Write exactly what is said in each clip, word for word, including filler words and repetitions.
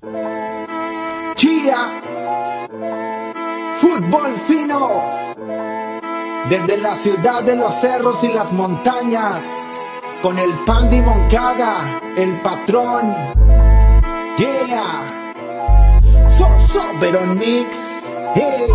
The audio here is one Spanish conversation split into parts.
Chía, fútbol fino, desde la ciudad de los cerros y las montañas, con el Pandi Moncada, el patrón. Yeah, so, so, Verón Mix, hey.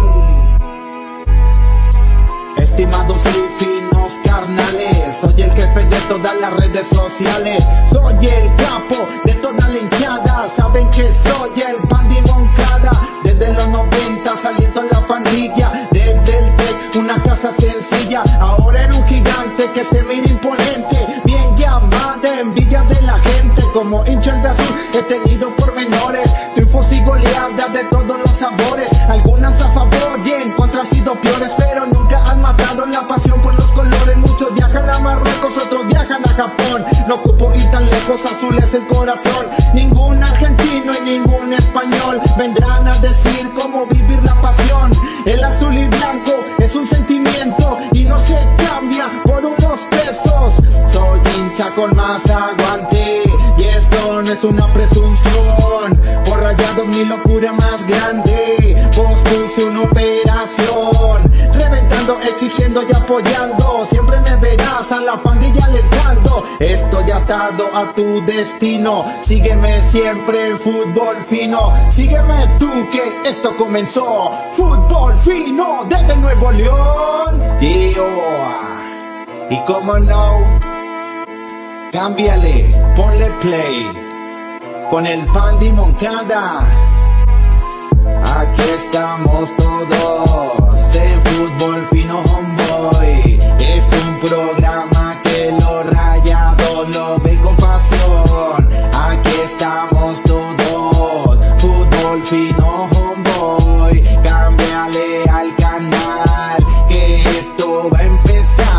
Estimados y finos carnales, soy el jefe de todas las redes sociales, soy el capo de toda la hinchada, saben que soy el Pandi Moncada, desde los noventa saliendo en la pandilla, desde el Tec, una casa sencilla, ahora era un gigante que se mira imponente, bien llamada, envidia de la gente, como hincha el de azul he tenido pormenores, triunfos y goleadas de todos los sabores, algunas a favor y en contra han sido peores, pero nunca han matado la pasión por los colores, muchos viajan a Marruecos, otros viajan a Japón, no ocupo ir tan lejos, azul es el corazón, ningún argentino y ningún español vendrán a decir cómo vivir la pasión, el azul y blanco es un sentimiento y no se cambia por unos pesos, soy hincha con más aguante y esto no es una presunción, por Rayados mi locura más grande, pospuse una operación, reventando, exigiendo y apoyando, siempre me verás a la pandilla alentando, estoy atado a tu destino, sígueme siempre en fútbol fino, sígueme tú que esto comenzó, fútbol fino desde Nuevo León, yeah. Y como no, cámbiale, ponle play, con el Pandi Moncada, aquí estamos todos en fútbol fino homeboy, es un programa que los Rayados lo ven con pasión, aquí estamos todos, fútbol fino homeboy, cámbiale al canal que esto va a empezar.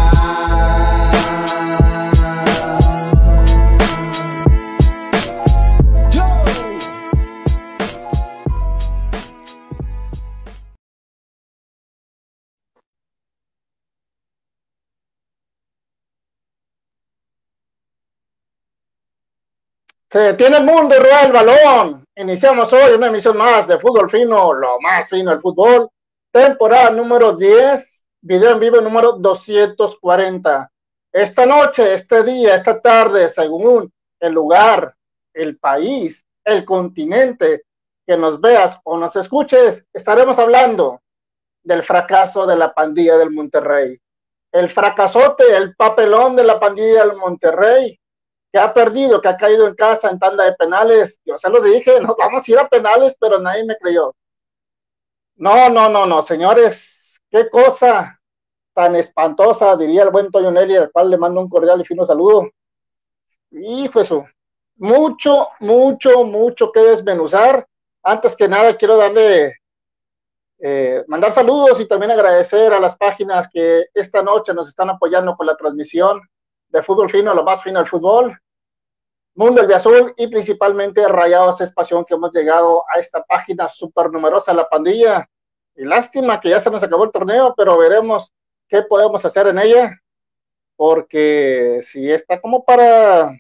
Se detiene el mundo y rueda el balón. Iniciamos hoy una emisión más de Fútbol Fino, lo más fino del fútbol. Temporada número diez, video en vivo número doscientos cuarenta. Esta noche, este día, esta tarde, según el lugar, el país, el continente que nos veas o nos escuches, estaremos hablando del fracaso de la pandilla del Monterrey. El fracasote, el papelón de la pandilla del Monterrey, que ha perdido, que ha caído en casa en tanda de penales. Yo se los dije, nos vamos a ir a penales, pero nadie me creyó. No, no, no, no, señores, qué cosa tan espantosa, diría el buen Toño Nelly, al cual le mando un cordial y fino saludo. Hijo eso, mucho, mucho, mucho que desmenuzar. Antes que nada, quiero darle, eh, mandar saludos y también agradecer a las páginas que esta noche nos están apoyando con la transmisión de Fútbol Fino, lo más fino del fútbol, Mundo del Azul y principalmente Rayados es Pasión, que hemos llegado a esta página súper numerosa, la pandilla, y lástima que ya se nos acabó el torneo, pero veremos qué podemos hacer en ella, porque si está como para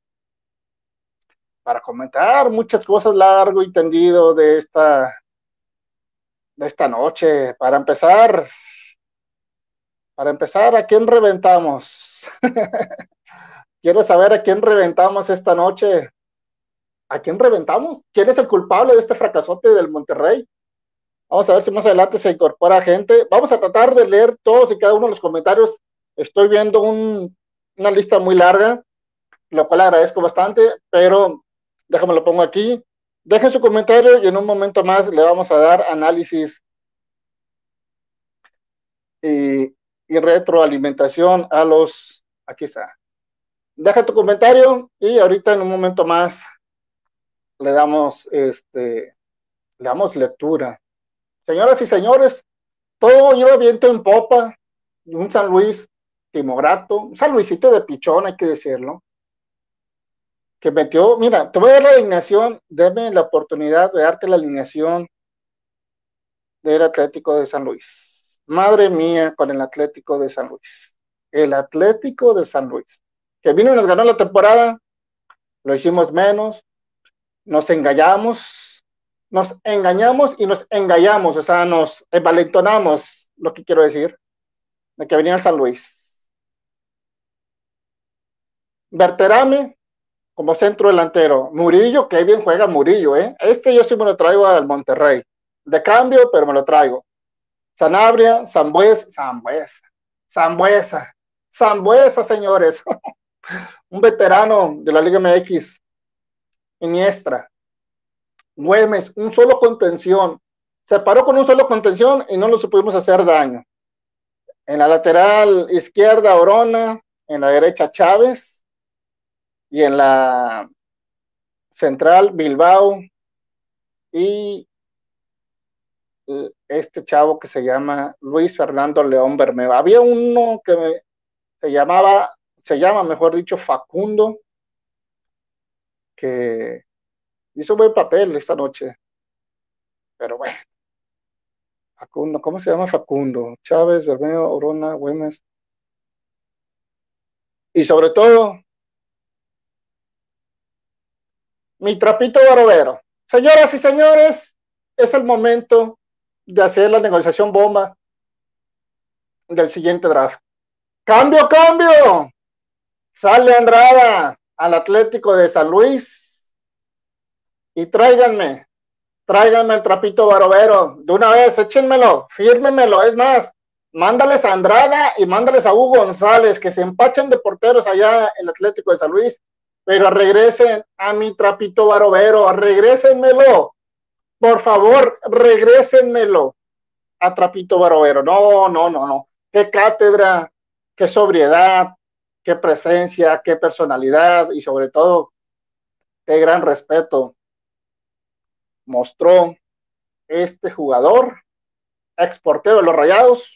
para comentar muchas cosas largo y tendido de esta de esta noche. Para empezar, para empezar, ¿a quién reventamos? Quiero saber a quién reventamos esta noche. ¿A quién reventamos? ¿Quién es el culpable de este fracasote del Monterrey? Vamos a ver si más adelante se incorpora gente. Vamos a tratar de leer todos y cada uno de los comentarios. Estoy viendo un, una lista muy larga, lo cual agradezco bastante, pero déjame lo pongo aquí. Dejen su comentario y en un momento más le vamos a dar análisis y, y retroalimentación a los... Aquí está. Deja tu comentario y ahorita en un momento más le damos este le damos lectura. Señoras y señores, todo iba viento en popa, un San Luis timograto, un San Luisito de pichón, hay que decirlo, que metió, mira, te voy a dar la alineación, deme la oportunidad de darte la alineación del Atlético de San Luis. Madre mía, con el Atlético de San Luis. El Atlético de San Luis. Que vino y nos ganó la temporada, lo hicimos menos, nos engañamos, nos engañamos y nos engallamos, o sea, nos envalentonamos, lo que quiero decir, de que venía el San Luis. Berterame como centro delantero. Murillo, que bien juega Murillo, ¿eh? Este yo sí me lo traigo al Monterrey. De cambio, pero me lo traigo. Sanabria, Sambuesa, Sambuesa, Sambuesa, Sambuesa, señores. Un veterano de la Liga M X. Iniestra. Güemes, un solo contención. Se paró con un solo contención y no lo supimos hacer daño. En la lateral izquierda, Orona. En la derecha, Chávez. Y en la central, Bilbao. Y este chavo que se llama Luis Fernando León Bermeo. Había uno que me, se llamaba, se llama, mejor dicho, Facundo, que hizo buen papel esta noche. Pero bueno, Facundo, ¿cómo se llama Facundo? Chávez, Bermeo, Orona, Güemes. Y sobre todo, mi trapito barbero. Señoras y señores, es el momento de hacer la negociación bomba del siguiente draft. ¡Cambio, cambio! Sale Andrada al Atlético de San Luis y tráiganme, tráiganme el trapito barovero, de una vez, échenmelo, fírmemelo, es más, mándales a Andrada y mándales a Hugo González, que se empachen de porteros allá en el Atlético de San Luis, pero regresen a mi trapito barovero, regrésenmelo, por favor, regrésenmelo a trapito barovero, no, no, no, no, qué cátedra, qué sobriedad, qué presencia, qué personalidad y sobre todo, qué gran respeto mostró este jugador, ex portero de los Rayados,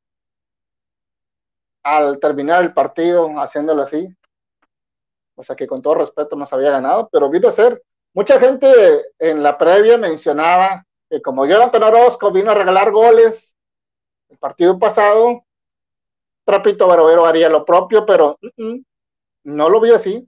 al terminar el partido haciéndolo así. O sea que con todo respeto nos había ganado, pero vino a ser, mucha gente en la previa mencionaba que como Jonathan Orozco vino a regalar goles el partido pasado, Trapito Barovero haría lo propio, pero uh -uh, no lo vi así.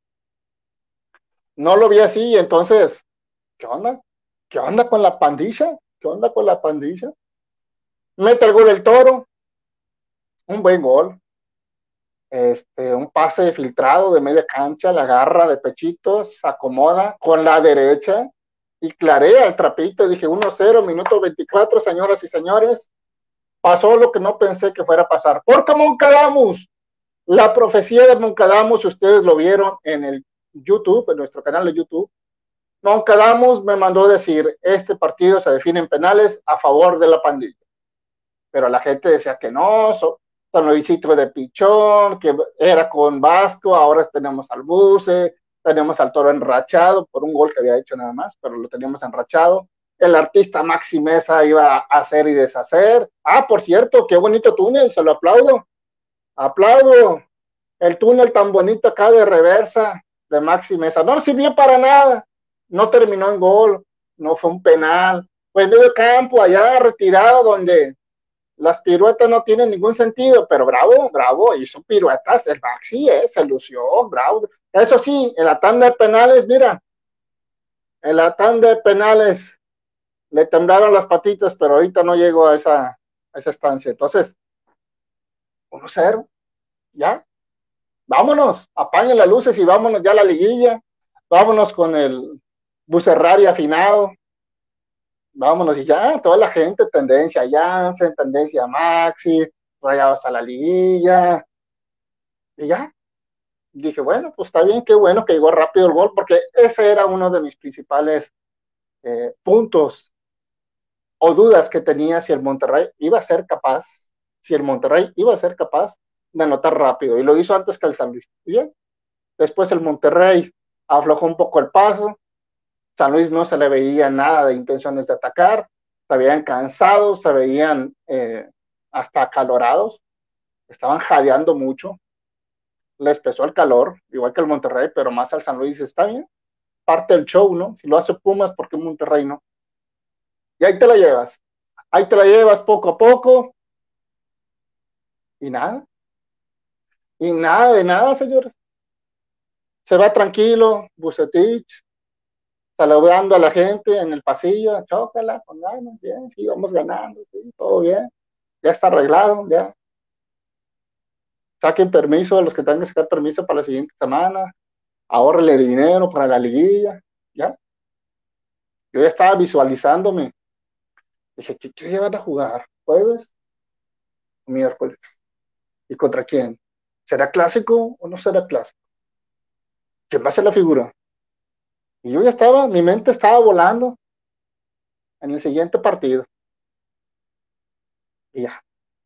No lo vi así, y entonces, ¿qué onda? ¿Qué onda con la pandilla? ¿Qué onda con la pandilla? Mete el gol el Toro, un buen gol. Este, un pase filtrado de media cancha, la agarra de pechitos, acomoda con la derecha y clarea el trapito. Dije uno cero, minuto veinticuatro, señoras y señores. Pasó lo que no pensé que fuera a pasar. Porque Moncadamus, la profecía de Moncadamus, ustedes lo vieron en el YouTube, en nuestro canal de YouTube. Moncadamus me mandó decir, este partido se define en penales a favor de la pandilla. Pero la gente decía que no, so, San Luisito de Pichón, que era con Vasco, ahora tenemos al Buce, tenemos al Toro enrachado por un gol que había hecho nada más, pero lo teníamos enrachado. El artista Maxi Mesa iba a hacer y deshacer. Ah, por cierto, qué bonito túnel, se lo aplaudo. Aplaudo el túnel tan bonito acá de reversa de Maxi Mesa. No sirvió para nada, no terminó en gol, no fue un penal, fue en medio campo allá retirado donde las piruetas no tienen ningún sentido, pero bravo, bravo, hizo piruetas, el Maxi, eh, se lució, bravo. Eso sí, en la tanda de penales, mira, en la tanda de penales le temblaron las patitas, pero ahorita no llegó a esa, a esa estancia. Entonces, uno cero, ya, vámonos, apaguen las luces y vámonos ya a la liguilla, vámonos con el Bucerrari afinado, vámonos y ya, toda la gente, tendencia Jansen, tendencia Maxi, Rayados a la liguilla, y ya, dije, bueno, pues está bien, qué bueno que llegó rápido el gol, porque ese era uno de mis principales eh, puntos o dudas que tenía si el Monterrey iba a ser capaz, si el Monterrey iba a ser capaz de anotar rápido, y lo hizo antes que el San Luis, y bien, después el Monterrey aflojó un poco el paso, San Luis no se le veía nada de intenciones de atacar, se veían cansados, se veían eh, hasta acalorados, estaban jadeando mucho, les pesó el calor, igual que el Monterrey, pero más al San Luis está bien, parte del show, ¿no? Si lo hace Pumas, ¿por qué Monterrey no? Y ahí te la llevas, ahí te la llevas poco a poco, y nada, y nada de nada, señores. Se va tranquilo, Bucetich, saludando a la gente en el pasillo, chócala, con ganas, bien, sí, vamos ganando, sí, todo bien, ya está arreglado, ya. Saquen permiso a los que tengan que sacar permiso para la siguiente semana, ahorrele dinero para la liguilla, ya. Yo ya estaba visualizándome. Dije, ¿qué, qué día van a jugar? ¿Jueves o miércoles? ¿Y contra quién? ¿Será clásico o no será clásico? ¿Quién va a ser la figura? Y yo ya estaba, mi mente estaba volando en el siguiente partido. Y ya.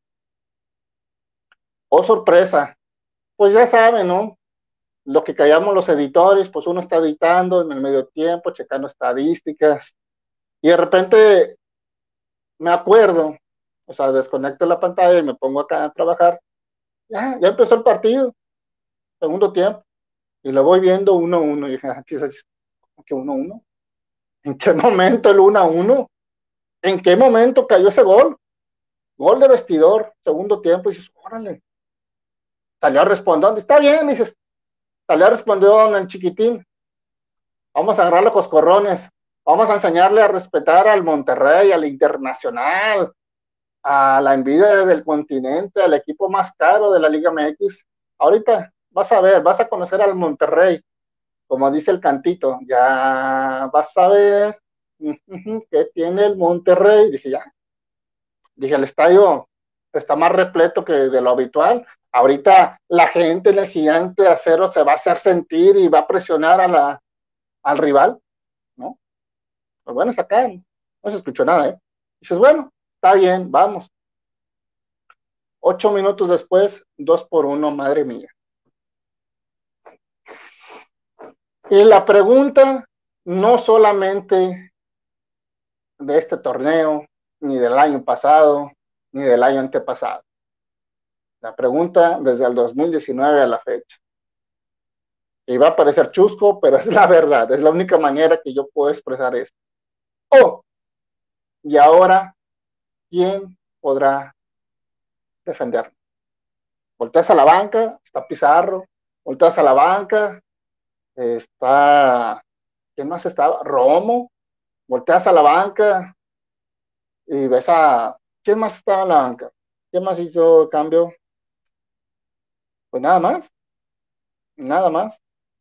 Oh, sorpresa. Pues ya saben, ¿no? Lo que callamos los editores, pues uno está editando en el medio tiempo, checando estadísticas. Y de repente me acuerdo, o sea, desconecto la pantalla y me pongo acá a trabajar. Ya, ya empezó el partido, segundo tiempo. Y lo voy viendo uno a uno. Y dije, ah, ¿cómo que uno a uno? ¿En qué momento el uno a uno? ¿En qué momento cayó ese gol? Gol de vestidor, segundo tiempo, y dices, órale. Salió a responder, está bien, dices, salió a responder el chiquitín. Vamos a agarrar los coscorrones, vamos a enseñarle a respetar al Monterrey, al Internacional, a la envidia del continente, al equipo más caro de la Liga M X. Ahorita vas a ver, vas a conocer al Monterrey, como dice el cantito, ya vas a ver qué tiene el Monterrey. Dije, ya, dije, el estadio está más repleto que de lo habitual. Ahorita la gente en el Gigante de Acero se va a hacer sentir y va a presionar a la, al rival, ¿no? Pues bueno, está acá, no se escuchó nada, ¿eh? Dices, bueno, está bien, vamos. Ocho minutos después, dos por uno, madre mía. Y la pregunta, no solamente de este torneo, ni del año pasado, ni del año antepasado. La pregunta desde el dos mil diecinueve a la fecha. Y va a parecer chusco, pero es la verdad, es la única manera que yo puedo expresar esto. Oh, y ahora, ¿quién podrá defenderme? Volteas a la banca, está Pizarro, volteas a la banca, está, ¿quién más estaba? Romo, volteas a la banca y ves a, ¿quién más estaba en la banca? ¿Quién más hizo cambio? Pues nada más, nada más,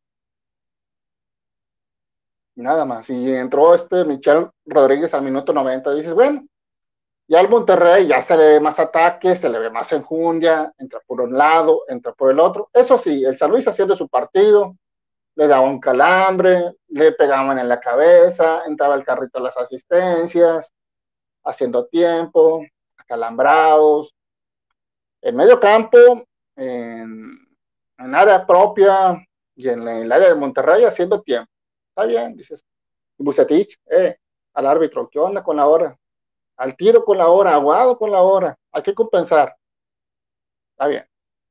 nada más. Y entró este Michel Rodríguez al minuto noventa, dices, bueno, ya el Monterrey ya se le ve más ataque, se le ve más enjundia, entra por un lado, entra por el otro. Eso sí, el San Luis haciendo su partido, le daba un calambre, le pegaban en la cabeza, entraba el carrito a las asistencias, haciendo tiempo, acalambrados, en medio campo, en, en área propia y en el área de Monterrey haciendo tiempo. Está bien, dices, Bucetich, eh, al árbitro, ¿qué onda con la hora? Al tiro con la hora, aguado con la hora, hay que compensar. Está bien.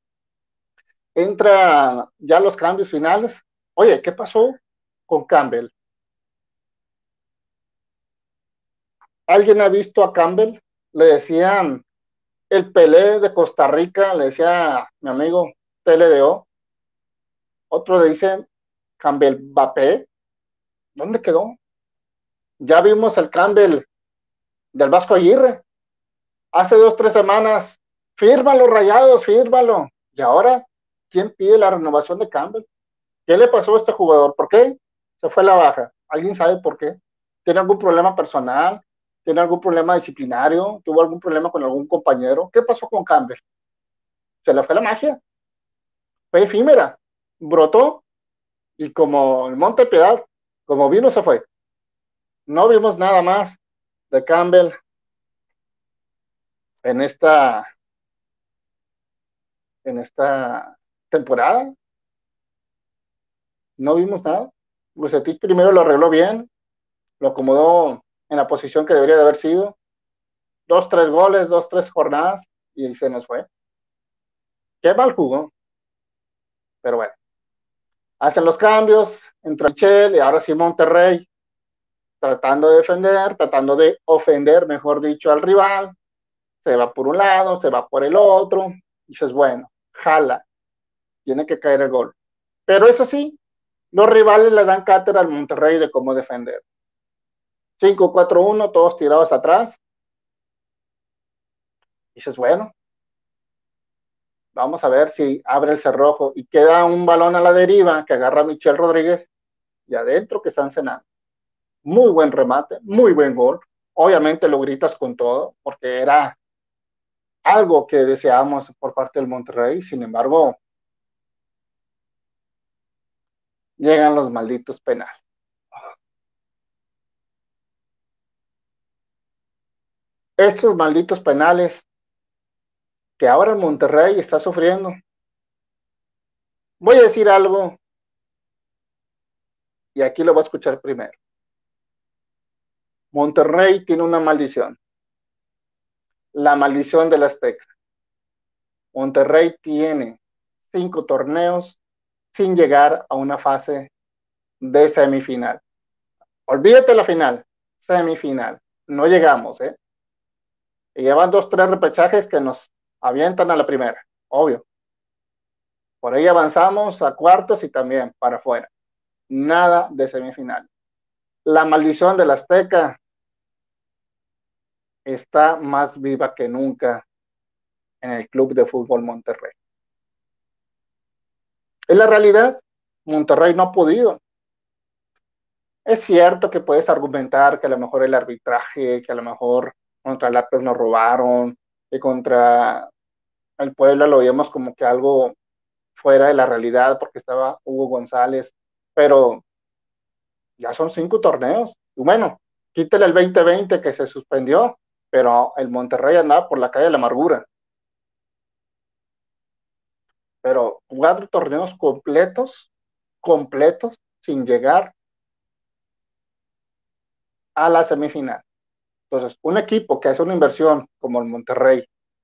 Entra ya los cambios finales. Oye, ¿qué pasó con Campbell? ¿Alguien ha visto a Campbell? Le decían el Pelé de Costa Rica, le decía mi amigo T L D O. Otro le dicen Campbell Mbappé. ¿Dónde quedó? Ya vimos el Campbell del Vasco Aguirre. Hace dos, tres semanas, fírmalo, Rayados, fírmalo. Y ahora, ¿quién pide la renovación de Campbell? ¿Qué le pasó a este jugador? ¿Por qué se fue a la baja? ¿Alguien sabe por qué? ¿Tiene algún problema personal? ¿Tiene algún problema disciplinario? ¿Tuvo algún problema con algún compañero? ¿Qué pasó con Campbell? ¿Se le fue la magia? Fue efímera. Brotó y como el Monte Piedad, como vino, se fue. No vimos nada más de Campbell en esta, en esta temporada. No vimos nada. Bucetich primero lo arregló bien, lo acomodó en la posición que debería de haber sido. Dos, tres goles, dos, tres jornadas y se nos fue. Qué mal jugó. Pero bueno, hacen los cambios, entra Michel y ahora sí Monterrey, tratando de defender, tratando de ofender, mejor dicho, al rival. Se va por un lado, se va por el otro. Y dices, bueno, jala, tiene que caer el gol. Pero eso sí, Los rivales le dan cátedra al Monterrey de cómo defender. cinco cuatro uno, todos tirados atrás. Y dices, bueno, vamos a ver si abre el cerrojo y queda un balón a la deriva que agarra a Michel Rodríguez y adentro que están cenando. Muy buen remate, muy buen gol. Obviamente lo gritas con todo porque era algo que deseábamos por parte del Monterrey. Sin embargo, llegan los malditos penales. Estos malditos penales que ahora el Monterrey está sufriendo. Voy a decir algo y aquí lo voy a escuchar primero. Monterrey tiene una maldición. La maldición del Azteca. Monterrey tiene cinco torneos sin llegar a una fase de semifinal. Olvídate la final, semifinal. No llegamos, ¿eh? Y llevan dos, tres repechajes que nos avientan a la primera, obvio. Por ahí avanzamos a cuartos y también para afuera. Nada de semifinal. La maldición del Azteca está más viva que nunca en el Club de Fútbol Monterrey. En la realidad, Monterrey no ha podido. Es cierto que puedes argumentar que a lo mejor el arbitraje, que a lo mejor contra el Atlas nos robaron, que contra el Puebla lo veíamos como que algo fuera de la realidad porque estaba Hugo González, pero ya son cinco torneos. Y bueno, quítale el veinte veinte que se suspendió, pero el Monterrey andaba por la calle de la amargura. Pero cuatro torneos completos, completos, sin llegar a la semifinal. Entonces, un equipo que hace una inversión como el Monterrey,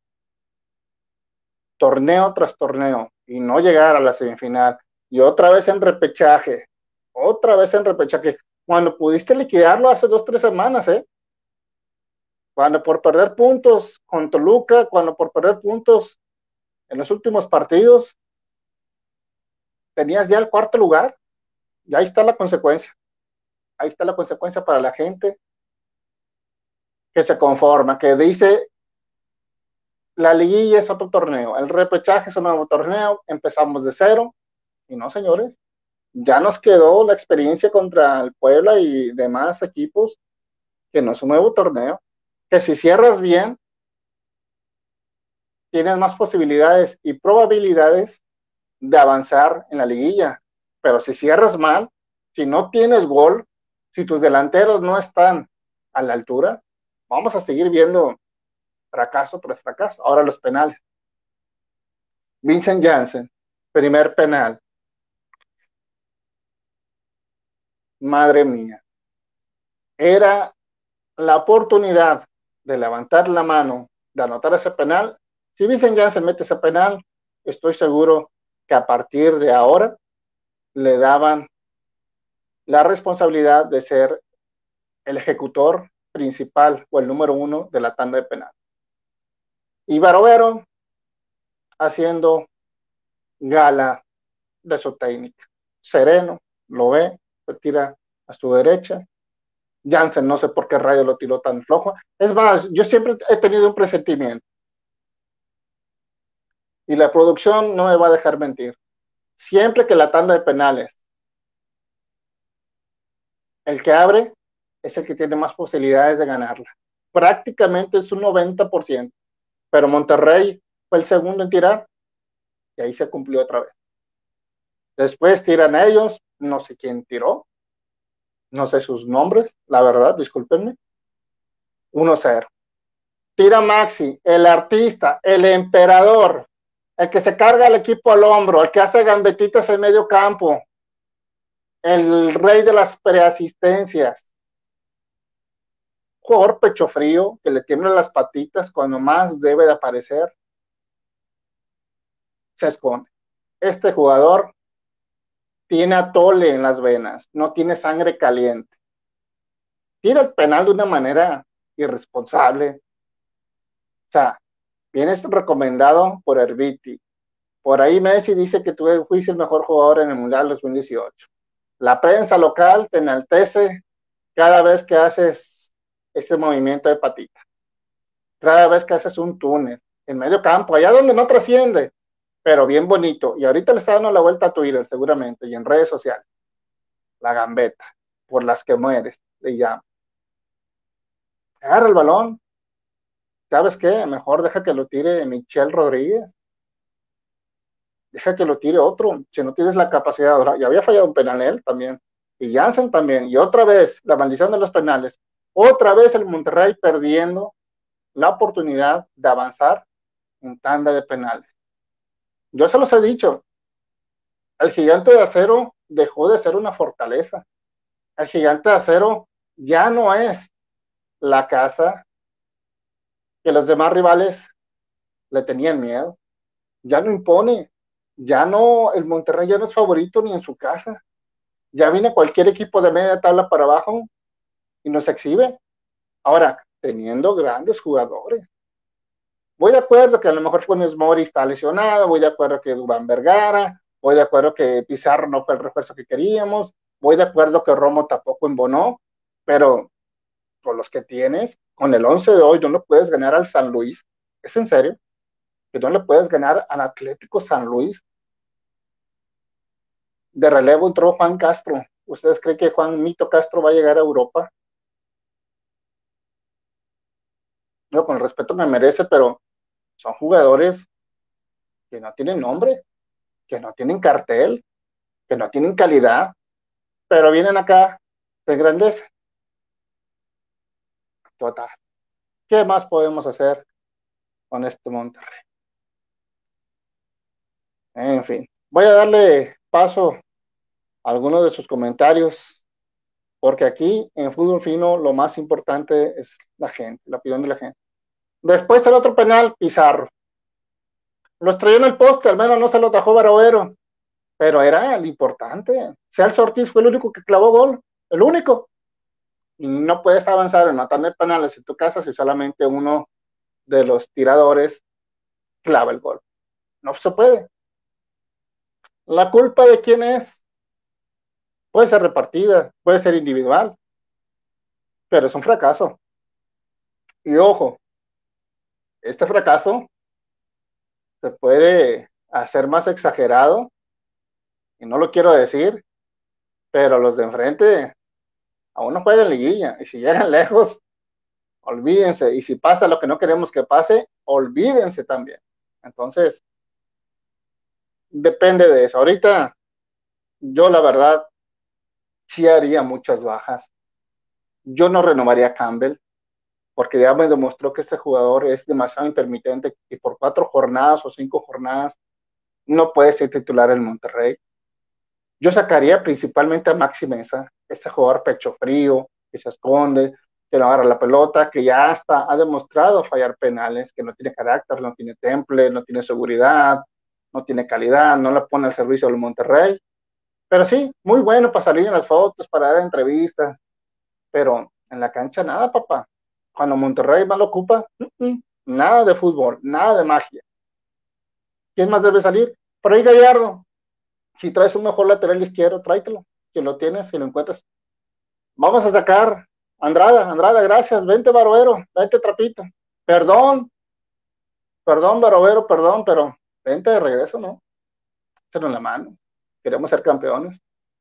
torneo tras torneo, y no llegar a la semifinal, y otra vez en repechaje, otra vez en repechaje, cuando pudiste liquidarlo hace dos, tres semanas, ¿eh? Cuando por perder puntos con Toluca, cuando por perder puntos en los últimos partidos, tenías ya el cuarto lugar, y ahí está la consecuencia. Ahí está la consecuencia para la gente que se conforma, que dice, la liguilla es otro torneo, el repechaje es un nuevo torneo, empezamos de cero, y no, señores, ya nos quedó la experiencia contra el Puebla y demás equipos, que no es un nuevo torneo, que si cierras bien, tienes más posibilidades y probabilidades de avanzar en la liguilla, pero si cierras mal, si no tienes gol, si tus delanteros no están a la altura, vamos a seguir viendo fracaso tras fracaso. Ahora los penales. Vincent Janssen, primer penal. Madre mía. Era la oportunidad de levantar la mano, de anotar ese penal. Si Vincent Janssen mete ese penal, estoy seguro que a partir de ahora le daban la responsabilidad de ser el ejecutor principal o el número uno de la tanda de penal. Y Barovero haciendo gala de su técnica. Sereno, lo ve, se tira a su derecha. Janssen no sé por qué rayo lo tiró tan flojo. Es más, yo siempre he tenido un presentimiento. Y la producción no me va a dejar mentir. Siempre que la tanda de penales, el que abre es el que tiene más posibilidades de ganarla. Prácticamente es un noventa por ciento. Pero Monterrey fue el segundo en tirar y ahí se cumplió otra vez. Después tiran ellos, no sé quién tiró, no sé sus nombres, la verdad, discúlpenme. uno cero. Tira Maxi, el artista, el emperador, el que se carga al equipo al hombro, el que hace gambetitas en medio campo, el rey de las preasistencias, jugador pecho frío, que le tiemblan las patitas cuando más debe de aparecer, se esconde. Este jugador tiene atole en las venas, no tiene sangre caliente. Tira el penal de una manera irresponsable. O sea, vienes recomendado por Herbiti. Por ahí Messi dice que tú fuiste el mejor jugador en el Mundial dos mil dieciocho. La prensa local te enaltece cada vez que haces ese movimiento de patita, cada vez que haces un túnel en medio campo, allá donde no trasciende, pero bien bonito. Y ahorita le está dando la vuelta a Twitter seguramente y en redes sociales. La gambeta, por las que mueres, le llamo. Agarra el balón. ¿Sabes qué? Mejor deja que lo tire Michel Rodríguez. Deja que lo tire otro. Si no tienes la capacidad, ahora, ya había fallado un penal él también. Y Jansen también. Y otra vez, la maldición de los penales. Otra vez el Monterrey perdiendo la oportunidad de avanzar en tanda de penales. Yo se los he dicho. El Gigante de Acero dejó de ser una fortaleza. El Gigante de Acero ya no es la casa que los demás rivales le tenían miedo. Ya no impone. Ya no, el Monterrey ya no es favorito ni en su casa. Ya viene cualquier equipo de media tabla para abajo y nos exhibe. Ahora, teniendo grandes jugadores. Voy de acuerdo que a lo mejor Funes Mori está lesionado, voy de acuerdo que Dubán Vergara, voy de acuerdo que Pizarro no fue el refuerzo que queríamos, voy de acuerdo que Romo tampoco embonó, pero con los que tienes, con el once de hoy, no le puedes ganar al San Luis. ¿Es en serio? Que no le puedes ganar al Atlético San Luis. De relevo entró Juan Castro. ¿Ustedes creen que Juan Mito Castro va a llegar a Europa? No, con el respeto que me merece, pero son jugadores que no tienen nombre, que no tienen cartel, que no tienen calidad, pero vienen acá de grandeza. Total. ¿Qué más podemos hacer con este Monterrey? En fin, voy a darle paso a algunos de sus comentarios, porque aquí en Fútbol Fino lo más importante es la gente, la opinión de la gente. Después el otro penal, Pizarro. Lo estrelló en el poste, al menos no se lo tajó Barovero, pero era el importante. Celso Ortiz fue el único que clavó gol, el único. Y no puedes avanzar en matar penales en tu casa si solamente uno de los tiradores clava el gol. No se puede. ¿La culpa de quién es? Puede ser repartida, puede ser individual, pero es un fracaso. Y ojo, este fracaso se puede hacer más exagerado, y no lo quiero decir, pero los de enfrente aún no juegan liguilla, y si llegan lejos, olvídense, y si pasa lo que no queremos que pase, olvídense también. Entonces, depende de eso. Ahorita, yo la verdad, sí haría muchas bajas. Yo no renovaría a Campbell, porque ya me demostró que este jugador es demasiado intermitente y por cuatro jornadas o cinco jornadas no puede ser titular en Monterrey. Yo sacaría principalmente a Maxi Mesa, este jugador pecho frío, que se esconde, que no agarra la pelota, que ya hasta ha demostrado fallar penales, que no tiene carácter, no tiene temple, no tiene seguridad, no tiene calidad, no la pone al servicio del Monterrey. Pero sí, muy bueno para salir en las fotos, para dar entrevistas, pero en la cancha nada, papá. Cuando Monterrey más lo ocupa, nada de fútbol, nada de magia. ¿Quién más debe salir? Por ahí Gallardo. Si traes un mejor lateral izquierdo, tráetelo. Si lo tienes, si lo encuentras. Vamos a sacar Andrada, Andrada, gracias. Vente, Barovero, vente, Trapito. Perdón, perdón, Barovero, perdón, pero vente de regreso, ¿no? Échanos la mano. Queremos ser campeones.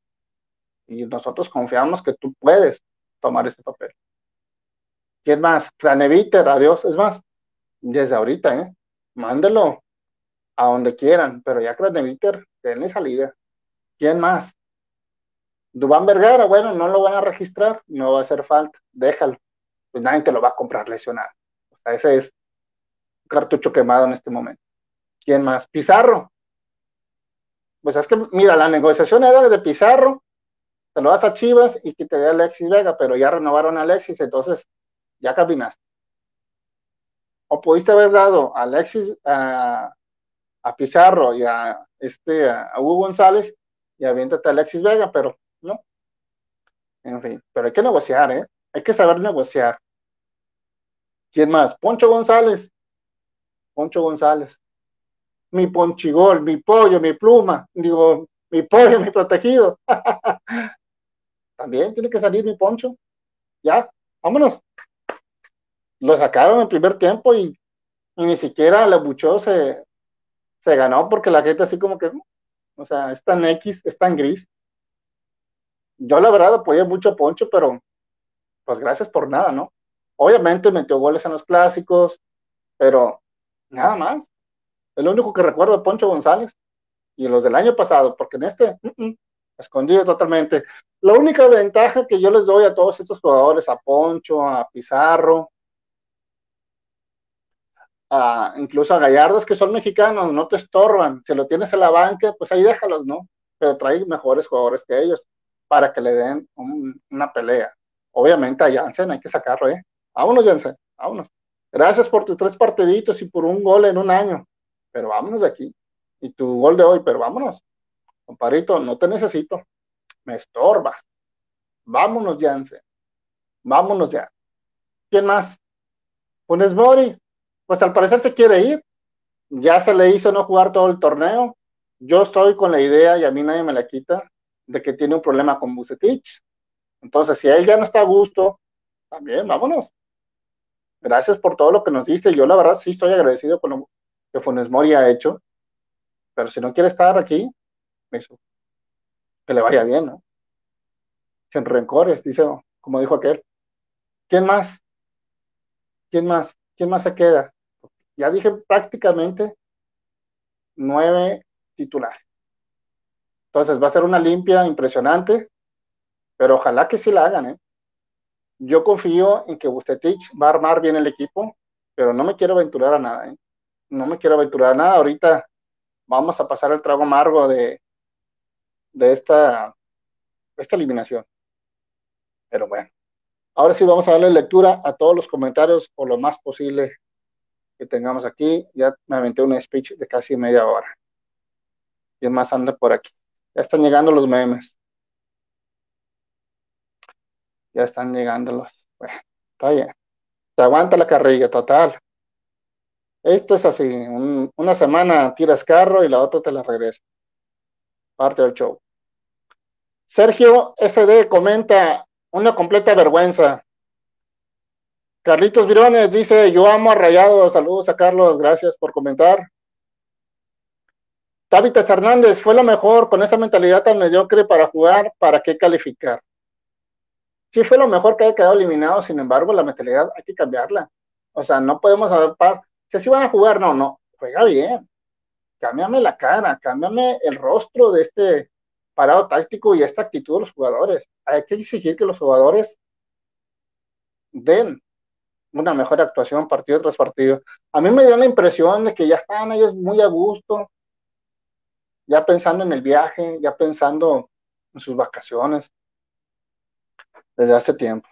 Y nosotros confiamos que tú puedes tomar este papel. ¿Quién más? Craneviter, adiós. Es más, desde ahorita, ¿eh? Mándelo a donde quieran, pero ya Craneviter, denle salida. ¿Quién más? Dubán Vergara, bueno, no lo van a registrar, no va a hacer falta, déjalo. Pues nadie te lo va a comprar lesionado. O sea, ese es un cartucho quemado en este momento. ¿Quién más? Pizarro. Pues es que, mira, la negociación era de Pizarro, te lo das a Chivas y que te dé Alexis Vega, pero ya renovaron a Alexis, entonces ya caminaste. O pudiste haber dado a Alexis, a, a Pizarro y a, este, a Hugo González y aviéntate a Alexis Vega, pero no. En fin, pero hay que negociar, ¿eh? Hay que saber negociar. ¿Quién más? Poncho González. Poncho González. Mi ponchigol, mi pollo, mi pluma. Digo, mi pollo, mi protegido. también tiene que salir mi Poncho. Ya, vámonos. Lo sacaron en el primer tiempo y, y ni siquiera el abucheo se, se ganó porque la gente así como que, o sea, es tan X, es tan gris. Yo la verdad apoyé mucho a Poncho, pero pues gracias por nada, ¿no? Obviamente metió goles en los clásicos, pero nada más. Es lo único que recuerdo de Poncho González y los del año pasado, porque en este, uh -uh, escondido totalmente. La única ventaja que yo les doy a todos estos jugadores, a Poncho, a Pizarro, a, incluso a Gallardos, que son mexicanos, no te estorban. Si lo tienes en la banca, pues ahí déjalos, ¿no? Pero trae mejores jugadores que ellos para que le den un, una pelea. Obviamente a Jansen hay que sacarlo, ¿eh? Vámonos, Jansen, vámonos. Gracias por tus tres partiditos y por un gol en un año, pero vámonos de aquí. Y tu gol de hoy, pero vámonos. Compadrito, no te necesito. Me estorbas. Vámonos, Jansen. Vámonos ya. ¿Quién más? Funes Mori. Pues al parecer se quiere ir. Ya se le hizo no jugar todo el torneo. Yo estoy con la idea, y a mí nadie me la quita, de que tiene un problema con Vucetich. Entonces, si él ya no está a gusto, también vámonos. Gracias por todo lo que nos diste. Yo la verdad sí estoy agradecido con lo que Funes Mori ha hecho. Pero si no quiere estar aquí, eso, que le vaya bien, ¿no? Sin rencores, dice, como dijo aquel. ¿Quién más? ¿Quién más? ¿Quién más se queda? Ya dije prácticamente nueve titulares. Entonces va a ser una limpia impresionante, pero ojalá que sí la hagan, ¿eh? Yo confío en que Vucetich va a armar bien el equipo, pero no me quiero aventurar a nada, ¿eh? No me quiero aventurar a nada. Ahorita vamos a pasar el trago amargo de, de esta, esta eliminación. Pero bueno, ahora sí vamos a darle lectura a todos los comentarios o lo más posible que tengamos aquí. Ya me aventé un speech de casi media hora. ¿Quién más anda por aquí? Ya están llegando los memes. Ya están llegando los. Bueno, está bien. Se aguanta la carrilla, total. Esto es así. Un, una semana tiras carro y la otra te la regresa. Parte del show. Sergio S D comenta: una completa vergüenza. Carlitos Virones dice: yo amo a Rayados. Saludos a Carlos, gracias por comentar. Távitas Hernández: fue lo mejor con esa mentalidad tan mediocre para jugar, ¿para qué calificar? Sí fue lo mejor que haya quedado eliminado, sin embargo la mentalidad hay que cambiarla. O sea, no podemos adaptar. Si así van a jugar, no, no, juega bien. Cámbiame la cara, cámbiame el rostro de este parado táctico y esta actitud de los jugadores. Hay que exigir que los jugadores den una mejor actuación partido tras partido. A mí me dio la impresión de que ya estaban ellos muy a gusto, ya pensando en el viaje, ya pensando en sus vacaciones, desde hace tiempo.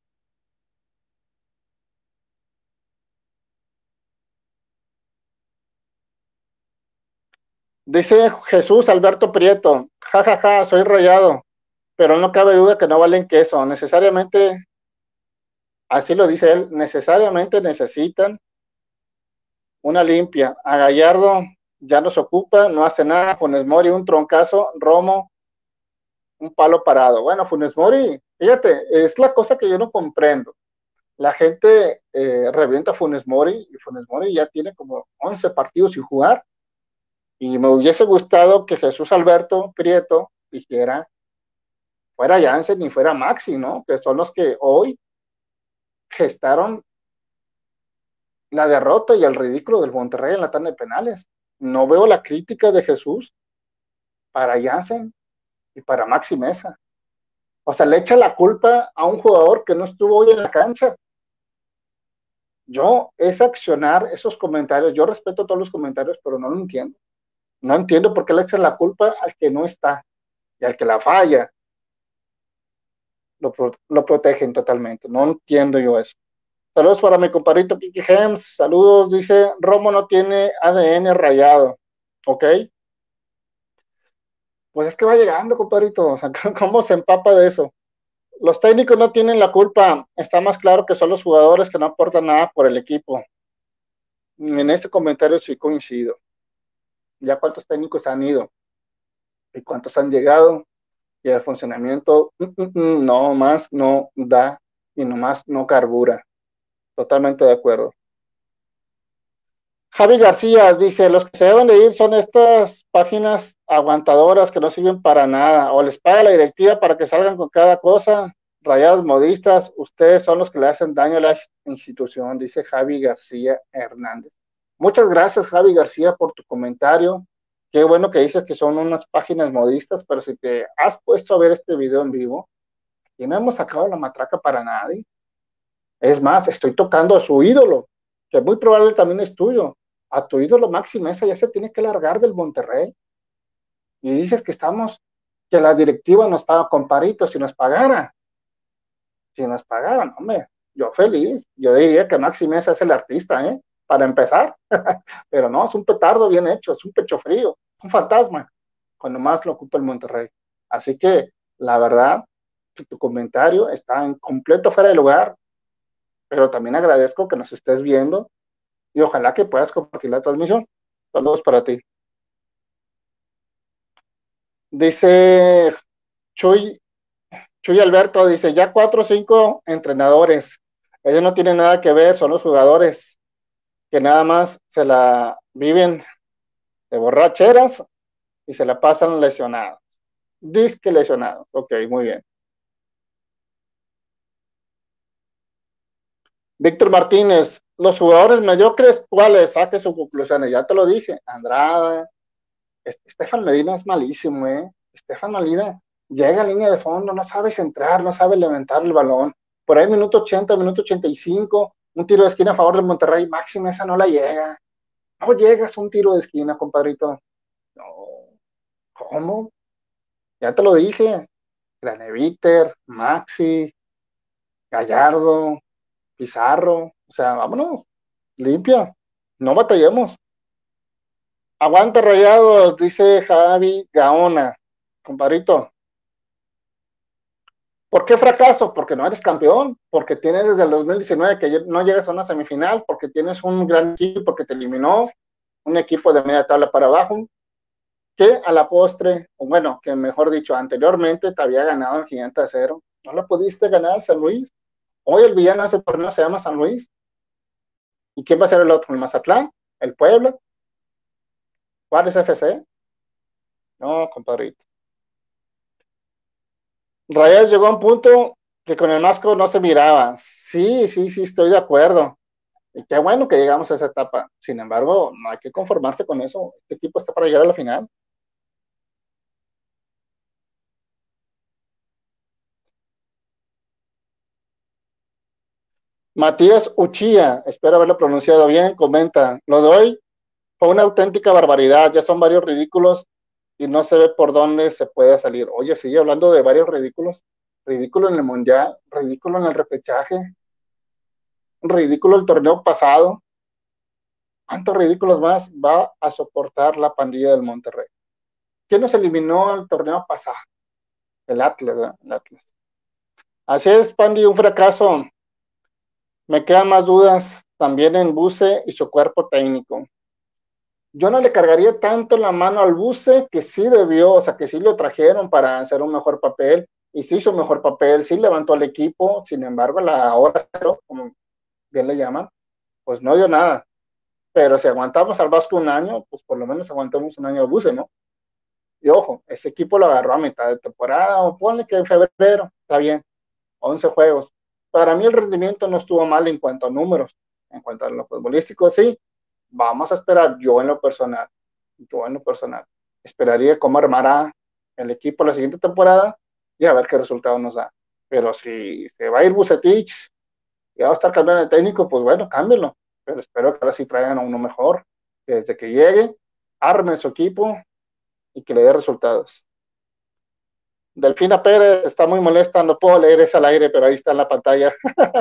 Dice Jesús Alberto Prieto: jajaja, ja, ja, soy Rayado, pero no cabe duda que no valen queso. Necesariamente, así lo dice él, necesariamente necesitan una limpia. A Gallardo ya nos ocupa, no hace nada. Funes Mori, un troncazo. Romo, un palo parado. Bueno, Funes Mori, fíjate, es la cosa que yo no comprendo. La gente eh, revienta a Funes Mori y Funes Mori ya tiene como once partidos sin jugar. Y me hubiese gustado que Jesús Alberto Prieto dijera: fuera Jansen y fuera Maxi, ¿no? Que son los que hoy gestaron la derrota y el ridículo del Monterrey en la tanda de penales. No veo la crítica de Jesús para Jansen y para Maxi Mesa. O sea, le echa la culpa a un jugador que no estuvo hoy en la cancha. Yo, ese accionar, esos comentarios, yo respeto todos los comentarios, pero no lo entiendo. No entiendo por qué le echan la culpa al que no está y al que la falla. Lo, lo protegen totalmente. No entiendo yo eso. Saludos para mi compadrito Kiki Hems. Saludos, dice: Romo no tiene A D N Rayado. ¿Ok? Pues es que va llegando, compadrito. O sea, ¿cómo se empapa de eso? Los técnicos no tienen la culpa. Está más claro que son los jugadores que no aportan nada por el equipo. En este comentario sí coincido. Ya cuántos técnicos han ido y cuántos han llegado. y el funcionamiento mm, mm, mm, no más no da y nomás no carbura. Totalmente de acuerdo. Javi García dice, los que se deben de ir son estas páginas aguantadoras que no sirven para nada, o les paga la directiva para que salgan con cada cosa, rayados modistas, ustedes son los que le hacen daño a la institución, dice Javi García Hernández. Muchas gracias, Javi García, por tu comentario. Qué bueno que dices que son unas páginas modistas, pero si te has puesto a ver este video en vivo, y no hemos sacado la matraca para nadie. Es más, estoy tocando a su ídolo, que muy probable también es tuyo. A tu ídolo Maxi Mesa ya se tiene que largar del Monterrey. Y dices que estamos, que la directiva nos paga con paritos, si nos pagara, si nos pagaran, hombre, yo feliz. Yo diría que Maxi Mesa es el artista, ¿eh? Para empezar. Pero no, es un petardo bien hecho, es un pecho frío, un fantasma, cuando más lo ocupa el Monterrey. Así que, la verdad, que tu comentario está en completo fuera de lugar, pero también agradezco que nos estés viendo y ojalá que puedas compartir la transmisión. Saludos para ti. Dice Chuy, Chuy Alberto, dice, ya cuatro o cinco entrenadores. Ellos no tienen nada que ver, son los jugadores que nada más se la viven de borracheras y se la pasan lesionados. Disque lesionados. Ok, muy bien. Víctor Martínez, los jugadores mediocres, ¿cuáles? Saque sus conclusiones. Ya te lo dije. Andrada, Estefan Medina es malísimo, ¿eh? Estefan Medina llega a línea de fondo, no sabe centrar, no sabe levantar el balón. Por ahí minuto ochenta, minuto ochenta y cinco, un tiro de esquina a favor del Monterrey, máxima esa no la llega. No llegas a un tiro de esquina, compadrito. No, ¿cómo? Ya te lo dije. Graneviter, Maxi, Gallardo, Pizarro, o sea, vámonos, limpia, no batallemos. Aguanta Rayados, dice Javi Gaona, compadrito. ¿Por qué fracaso? Porque no eres campeón, porque tienes desde el dos mil diecinueve que no llegas a una semifinal, porque tienes un gran equipo, porque te eliminó un equipo de media tabla para abajo, que a la postre, o bueno, que mejor dicho, anteriormente te había ganado el Gigante de Acero. No lo pudiste ganar San Luis. Hoy el villano de ese torneo se llama San Luis. ¿Y quién va a ser el otro? ¿El Mazatlán? ¿El Puebla? ¿Juárez F C? No, compadrito. Rayados llegó a un punto que con el Masco no se miraba. Sí, sí, sí, estoy de acuerdo. Y qué bueno que llegamos a esa etapa. Sin embargo, no hay que conformarse con eso. Este equipo está para llegar a la final. Matías Uchía, espero haberlo pronunciado bien, comenta, lo doy, fue una auténtica barbaridad, ya son varios ridículos y no se ve por dónde se puede salir. Oye, sigue hablando de varios ridículos, ridículo en el Mundial, ridículo en el repechaje, ridículo el torneo pasado. ¿Cuántos ridículos más va a soportar la pandilla del Monterrey? ¿Quién nos eliminó el torneo pasado? El Atlas, ¿eh? El Atlas. Así es, Pandi, un fracaso. Me quedan más dudas también en Buse y su cuerpo técnico. Yo no le cargaría tanto la mano al Buse, que sí debió, o sea, que sí lo trajeron para hacer un mejor papel, y sí hizo un mejor papel, sí levantó al equipo, sin embargo, a la hora cero, como bien le llaman, pues no dio nada. Pero si aguantamos al Vasco un año, pues por lo menos aguantamos un año al Buse, ¿no? Y ojo, ese equipo lo agarró a mitad de temporada, o ponle que en febrero, está bien, once juegos. Para mí el rendimiento no estuvo mal en cuanto a números, en cuanto a lo futbolístico, sí. Vamos a esperar, yo en lo personal, yo en lo personal, esperaría cómo armará el equipo la siguiente temporada y a ver qué resultado nos da. Pero si se va a ir Bucetich y va a estar cambiando de técnico, pues bueno, cámbienlo. Pero espero que ahora sí traigan a uno mejor, que desde que llegue, arme su equipo y que le dé resultados. Delfina Pérez está muy molesta, no puedo leer eso al aire, pero ahí está en la pantalla.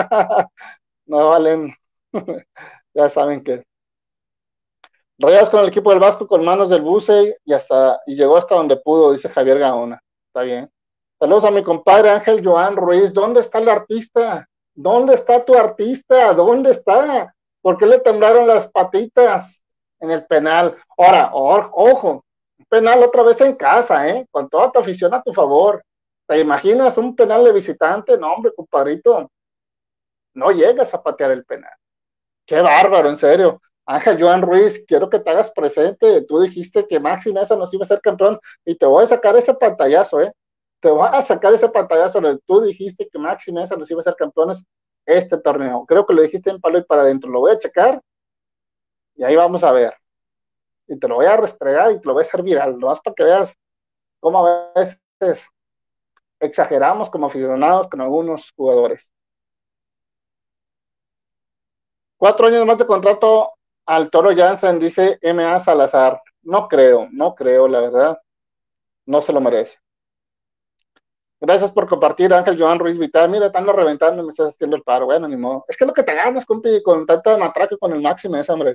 No valen, ya saben que. Rayados con el equipo del Vasco con manos del Buce y hasta y llegó hasta donde pudo, dice Javier Gaona. Está bien. Saludos a mi compadre Ángel Joan Ruiz. ¿Dónde está el artista? ¿Dónde está tu artista? ¿Dónde está? ¿Por qué le temblaron las patitas en el penal? Ahora, or, ojo, penal otra vez en casa, ¿eh? Con toda tu afición a tu favor. ¿Te imaginas un penal de visitante? No, hombre, compadrito, no llegas a patear el penal. Qué bárbaro, en serio. Ángel Joan Ruiz, quiero que te hagas presente. Tú dijiste que Maxi Mesa nos iba a ser campeón y te voy a sacar ese pantallazo, ¿eh? Te voy a sacar ese pantallazo. Tú dijiste que Maxi Mesa nos iba a ser campeones este torneo. Creo que lo dijiste en palo y para adentro. Lo voy a checar y ahí vamos a ver. Y te lo voy a restregar y te lo voy a hacer viral. Lo vas para que veas cómo a veces exageramos como aficionados con algunos jugadores. Cuatro años más de contrato al Toro Jansen, dice M A Salazar. No creo, no creo, la verdad. No se lo merece. Gracias por compartir, Ángel Joan Ruiz Vital. Mira, están reventando y me estás haciendo el paro. Bueno, ni modo. Es que es lo que te ganas, compi, con tanta matraca con el Máximo ese, hombre.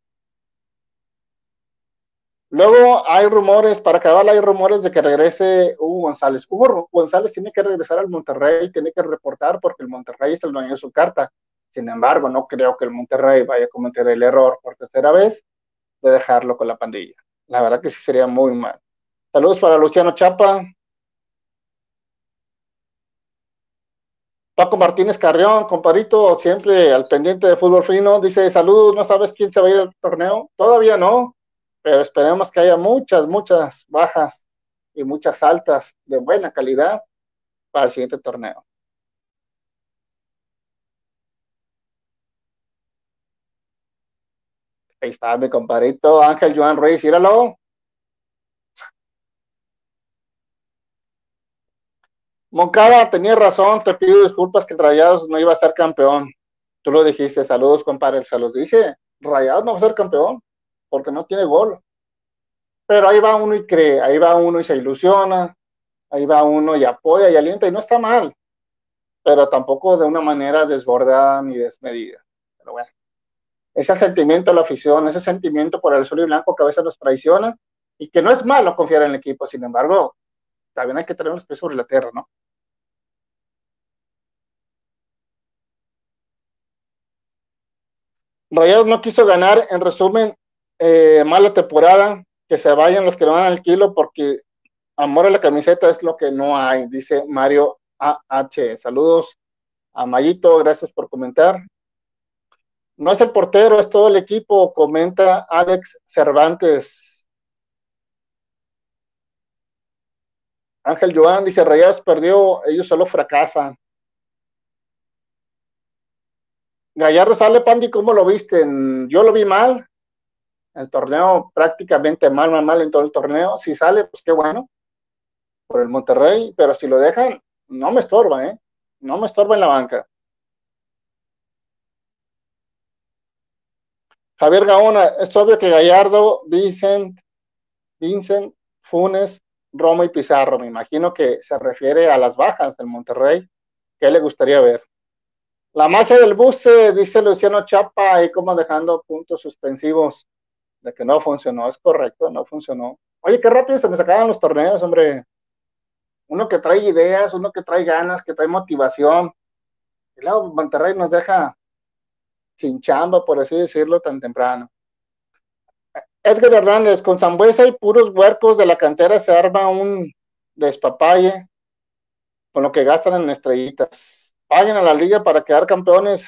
Luego hay rumores, para acabar, hay rumores de que regrese Hugo González. Hugo González tiene que regresar al Monterrey, tiene que reportar porque el Monterrey es el dueño de su carta. Sin embargo, no creo que el Monterrey vaya a cometer el error por tercera vez de dejarlo con la pandilla. La verdad que sí sería muy mal. Saludos para Luciano Chapa. Paco Martínez Carrión, compadrito, siempre al pendiente de fútbol fino, dice, saludos, ¿no sabes quién se va a ir al torneo? Todavía no, pero esperemos que haya muchas, muchas bajas y muchas altas de buena calidad para el siguiente torneo. Ahí está mi compadrito Ángel Joan Ruiz, míralo. Moncada, tenía razón, te pido disculpas que Rayados no iba a ser campeón. Tú lo dijiste, saludos, compadre, se los dije. Rayados no va a ser campeón porque no tiene gol. Pero ahí va uno y cree, ahí va uno y se ilusiona, ahí va uno y apoya y alienta y no está mal, pero tampoco de una manera desbordada ni desmedida. Pero bueno, ese sentimiento de la afición, ese sentimiento por el azul y blanco que a veces nos traiciona y que no es malo confiar en el equipo, sin embargo, también hay que tener los pies sobre la tierra, ¿no? Rayados no quiso ganar, en resumen, eh, mala temporada, que se vayan los que no van al kilo porque amor a la camiseta es lo que no hay, dice Mario A H. Saludos a Mayito, gracias por comentar. No es el portero, es todo el equipo, comenta Alex Cervantes. Ángel Joan dice, Rayados perdió, ellos solo fracasan. Gallardo sale, Pandi, ¿cómo lo viste? Yo lo vi mal, el torneo prácticamente mal, mal, mal en todo el torneo. Si sale, pues qué bueno, por el Monterrey, pero si lo dejan, no me estorba, ¿eh? No me estorba en la banca. Javier Gaona, es obvio que Gallardo, Vincent, Vincent, Funes, Romo y Pizarro, me imagino que se refiere a las bajas del Monterrey. ¿Qué le gustaría ver? La magia del buce, dice Luciano Chapa, ahí como dejando puntos suspensivos de que no funcionó. Es correcto, no funcionó. Oye, qué rápido se me sacaban los torneos, hombre. Uno que trae ideas, uno que trae ganas, que trae motivación. Y luego Monterrey nos deja sin chamba, por así decirlo, tan temprano. Edgar Hernández, con Zambuesa y puros huercos de la cantera se arma un despapalle con lo que gastan en estrellitas. Paguen a la liga para quedar campeones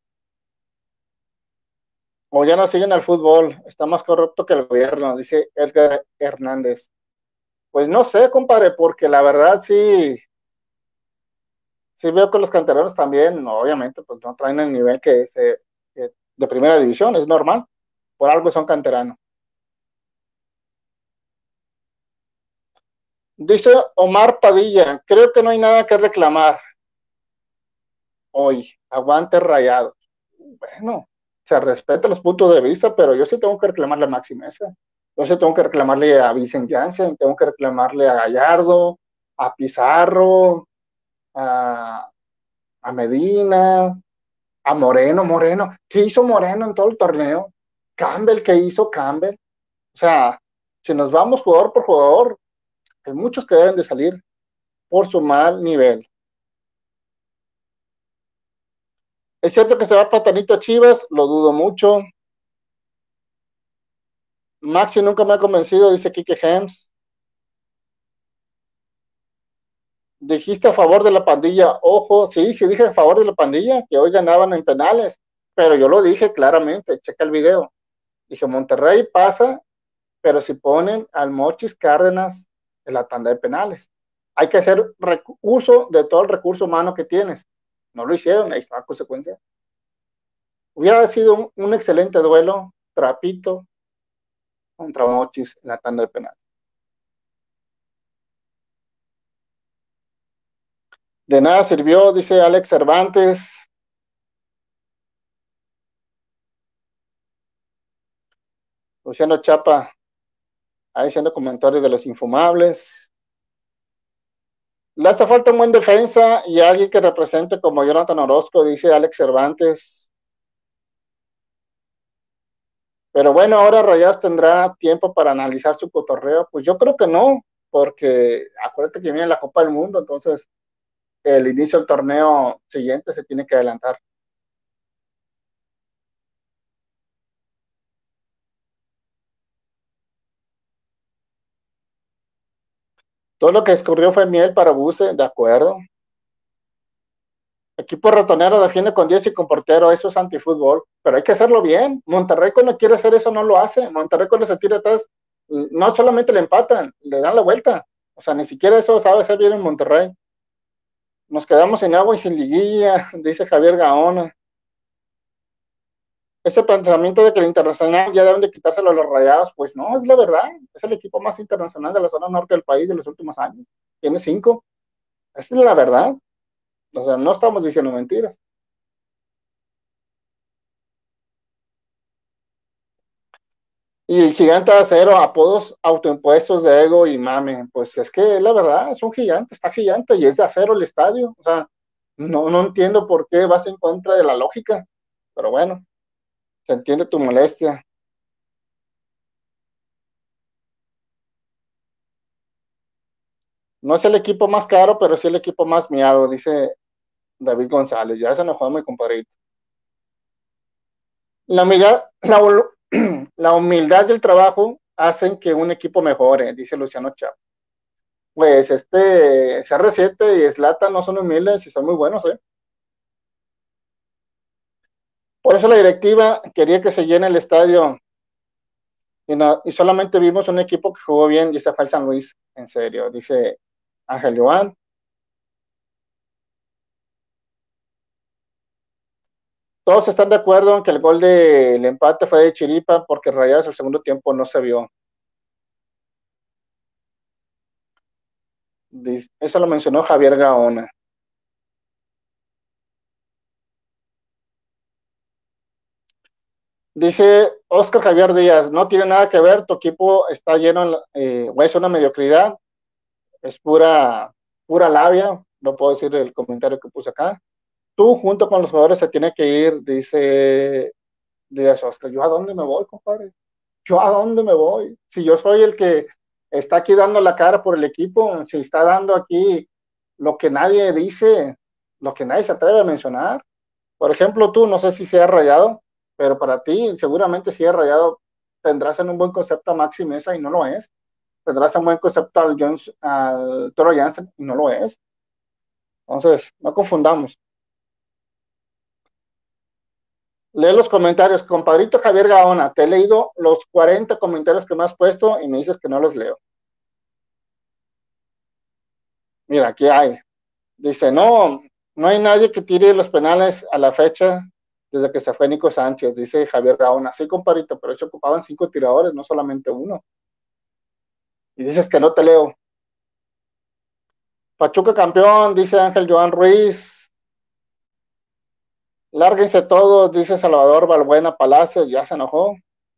o ya no siguen al fútbol. Está más corrupto que el gobierno, dice Edgar Hernández. Pues no sé, compadre, porque la verdad sí, sí veo que los canteranos también, obviamente, pues no traen el nivel que es eh, de primera división, es normal. Por algo son canteranos. Dice Omar Padilla, creo que no hay nada que reclamar hoy. Aguante Rayados. Bueno, se respeta los puntos de vista, pero yo sí tengo que reclamarle a Maxi Mesa. Yo sí tengo que reclamarle a Vincent Janssen, tengo que reclamarle a Gallardo, a Pizarro, a, a Medina, a Moreno. Moreno, ¿qué hizo Moreno en todo el torneo? Campbell, ¿qué hizo Campbell? O sea, si nos vamos jugador por jugador, hay muchos que deben de salir por su mal nivel. Es cierto que se va Platanito a Chivas, lo dudo mucho. Maxi nunca me ha convencido, dice Kike Hems. Dijiste a favor de la pandilla, ojo, sí, sí dije a favor de la pandilla, que hoy ganaban en penales, pero yo lo dije claramente, checa el video. Dije, Monterrey pasa, pero si ponen al Mochis Cárdenas en la tanda de penales, hay que hacer uso de todo el recurso humano que tienes. No lo hicieron, ahí está la consecuencia. Hubiera sido un, un excelente duelo, Trapito contra Mochis en la tanda de penales. De nada sirvió, dice Alex Cervantes. Luciano Chapa, ahí haciendo comentarios de los infumables. Le hace falta un buen defensa y alguien que represente como Jonathan Orozco, dice Alex Cervantes. Pero bueno, ahora Rayados tendrá tiempo para analizar su cotorreo. Pues yo creo que no, porque acuérdate que viene la Copa del Mundo, entonces el inicio del torneo siguiente se tiene que adelantar. Todo lo que escurrió fue miel para Buse, de acuerdo. Equipo ratonero defiende con diez y con portero, eso es antifútbol, pero hay que hacerlo bien. Monterrey cuando quiere hacer eso no lo hace. Monterrey cuando se tira atrás, no solamente le empatan, le dan la vuelta. O sea, ni siquiera eso sabe hacer bien en Monterrey. Nos quedamos sin agua y sin liguilla, dice Javier Gaona. Ese pensamiento de que el internacional ya deben de quitárselo a los Rayados, pues no, es la verdad. Es el equipo más internacional de la zona norte del país de los últimos años. Tiene cinco. Esa es la verdad. O sea, no estamos diciendo mentiras. Y el gigante de acero, apodos autoimpuestos de ego y mame, pues es que la verdad es un gigante, está gigante y es de acero el estadio. O sea, no, no entiendo por qué vas en contra de la lógica, pero bueno, se entiende tu molestia. No es el equipo más caro, pero sí el equipo más miado, dice David González. Ya se enojó mi compadrito. La humildad, la, la humildad y el trabajo hacen que un equipo mejore, dice Luciano Chávez. Pues este C R siete y Zlatan no son humildes y son muy buenos, ¿eh? Por eso la directiva quería que se llene el estadio y, no, y solamente vimos un equipo que jugó bien y ese fue el San Luis, en serio, dice Ángel Joan. Todos están de acuerdo en que el gol del empate fue de chiripa porque Rayados el segundo tiempo no se vio. Eso lo mencionó Javier Gaona. Dice Oscar Javier Díaz, no tiene nada que ver, tu equipo está lleno, eh, es una mediocridad, es pura, pura labia, no puedo decir el comentario que puse acá. Tú junto con los jugadores se tiene que ir, dice Díaz Oscar. ¿Yo a dónde me voy, compadre? ¿Yo a dónde me voy? Si yo soy el que está aquí dando la cara por el equipo, si está dando aquí lo que nadie dice, lo que nadie se atreve a mencionar. Por ejemplo, tú, no sé si sea Rayado, pero para ti seguramente si es Rayado, tendrás en un buen concepto a Maxi Mesa y no lo es. Tendrás un buen concepto al, Jones, al Toro Jansen y no lo es. Entonces, no confundamos. Lee los comentarios, compadrito Javier Gaona, te he leído los cuarenta comentarios que me has puesto y me dices que no los leo. Mira, aquí hay. Dice, no, no hay nadie que tire los penales a la fecha desde que se fue Nico Sánchez, dice Javier Gaona. Sí, compadrito, pero ellos ocupaban cinco tiradores, no solamente uno. Y dices que no te leo. Pachuca campeón, dice Ángel Joan Ruiz. Lárguense todos, dice Salvador Balbuena Palacios, ya se enojó.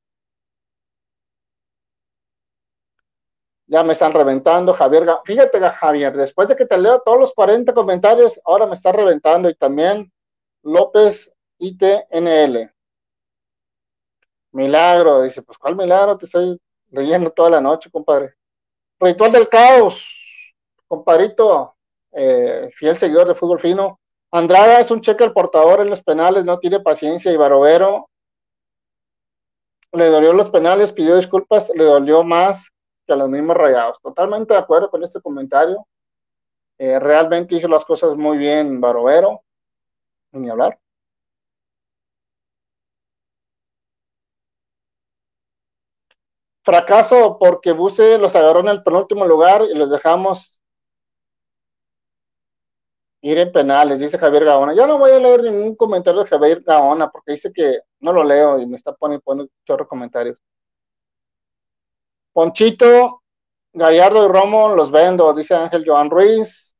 Ya me están reventando, Javier. Fíjate, Javier, después de que te leo todos los cuarenta comentarios, ahora me está reventando y también López I T N L. Milagro, dice, pues ¿cuál milagro? Te estoy leyendo toda la noche, compadre. Ritual del caos, compadrito, eh, fiel seguidor de fútbol fino. Andrada es un cheque al portador en los penales, no tiene paciencia y Barovero le dolió los penales, pidió disculpas, le dolió más que a los mismos Rayados. Totalmente de acuerdo con este comentario. Eh, realmente hizo las cosas muy bien Barovero, ni hablar. Fracaso porque Buse los agarró en el penúltimo lugar y los dejamos ir en penales, dice Javier Gaona. Ya no voy a leer ningún comentario de Javier Gaona porque dice que no lo leo y me está poniendo, poniendo chorro comentarios. Ponchito, Gallardo y Romo los vendo, dice Ángel Joan Ruiz.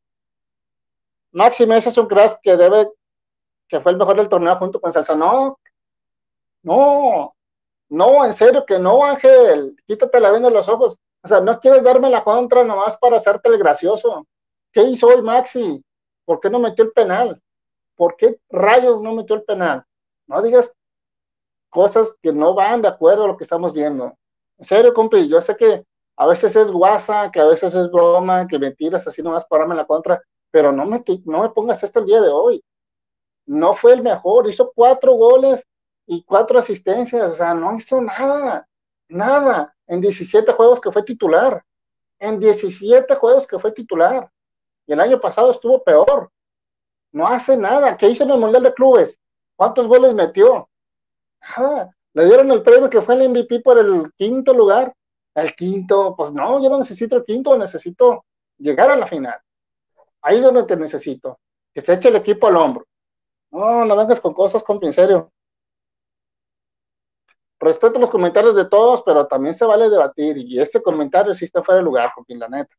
Maxi Mesa es un crack que debe, que fue el mejor del torneo junto con Salsa. No, no, no, en serio que no, Ángel. Quítate la venda de los ojos. O sea, no quieres darme la contra nomás para hacerte el gracioso. ¿Qué hizo hoy Maxi? ¿Por qué no metió el penal? ¿Por qué rayos no metió el penal? No digas cosas que no van de acuerdo a lo que estamos viendo. En serio, compi, yo sé que a veces es guasa, que a veces es broma, que me tiras así nomás para darme la contra, pero no me, no me pongas esto el día de hoy. No fue el mejor, hizo cuatro goles y cuatro asistencias, o sea, no hizo nada, nada, en diecisiete juegos que fue titular, en diecisiete juegos que fue titular, y el año pasado estuvo peor, no hace nada. ¿Qué hizo en el Mundial de Clubes? ¿Cuántos goles metió? Nada. Le dieron el premio que fue el M V P por el quinto lugar, el quinto, pues no, yo no necesito el quinto, necesito llegar a la final, ahí es donde te necesito, que se eche el equipo al hombro. No, no vengas con cosas, compi, en serio. Respeto los comentarios de todos, pero también se vale debatir, y este comentario sí está fuera de lugar, compi, la neta.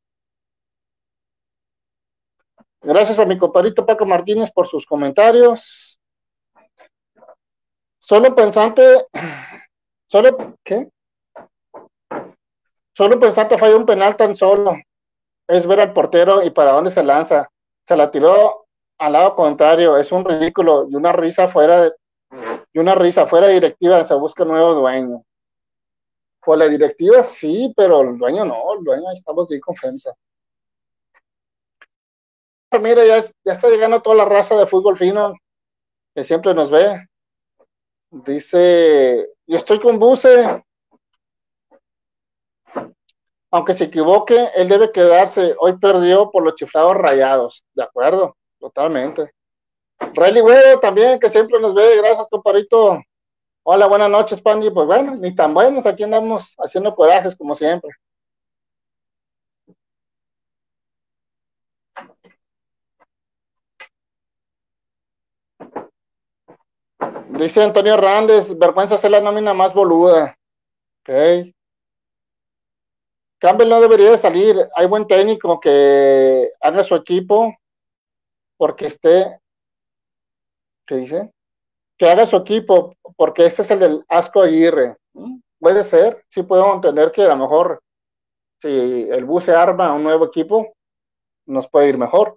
Gracias a mi compadrito Paco Martínez por sus comentarios. Solo pensante, solo, ¿qué? Solo pensante falla un penal tan solo. Es ver al portero y para dónde se lanza. Se la tiró al lado contrario. Es un ridículo y una risa fuera de, y una risa fuera de directiva. Se busca un nuevo dueño. Pues la directiva sí, pero el dueño no. El dueño ahí estamos bien confianza. Mira, ya, ya está llegando toda la raza de fútbol fino que siempre nos ve. Dice, yo estoy con Buse. Aunque se equivoque, él debe quedarse. Hoy perdió por los chiflados Rayados. De acuerdo, totalmente. Rayleigh Güero también, que siempre nos ve. Gracias, compadrito. Hola, buenas noches, Pandy. Pues bueno, ni tan buenos. Aquí andamos haciendo corajes como siempre. Dice Antonio Hernández, vergüenza hacer la nómina más boluda. Ok. Campbell no debería de salir. Hay buen técnico que haga su equipo porque esté, ¿qué dice? Que haga su equipo porque este es el del Asco Aguirre. ¿Mm? Puede ser, sí puedo entender que a lo mejor si el bus se arma un nuevo equipo, nos puede ir mejor.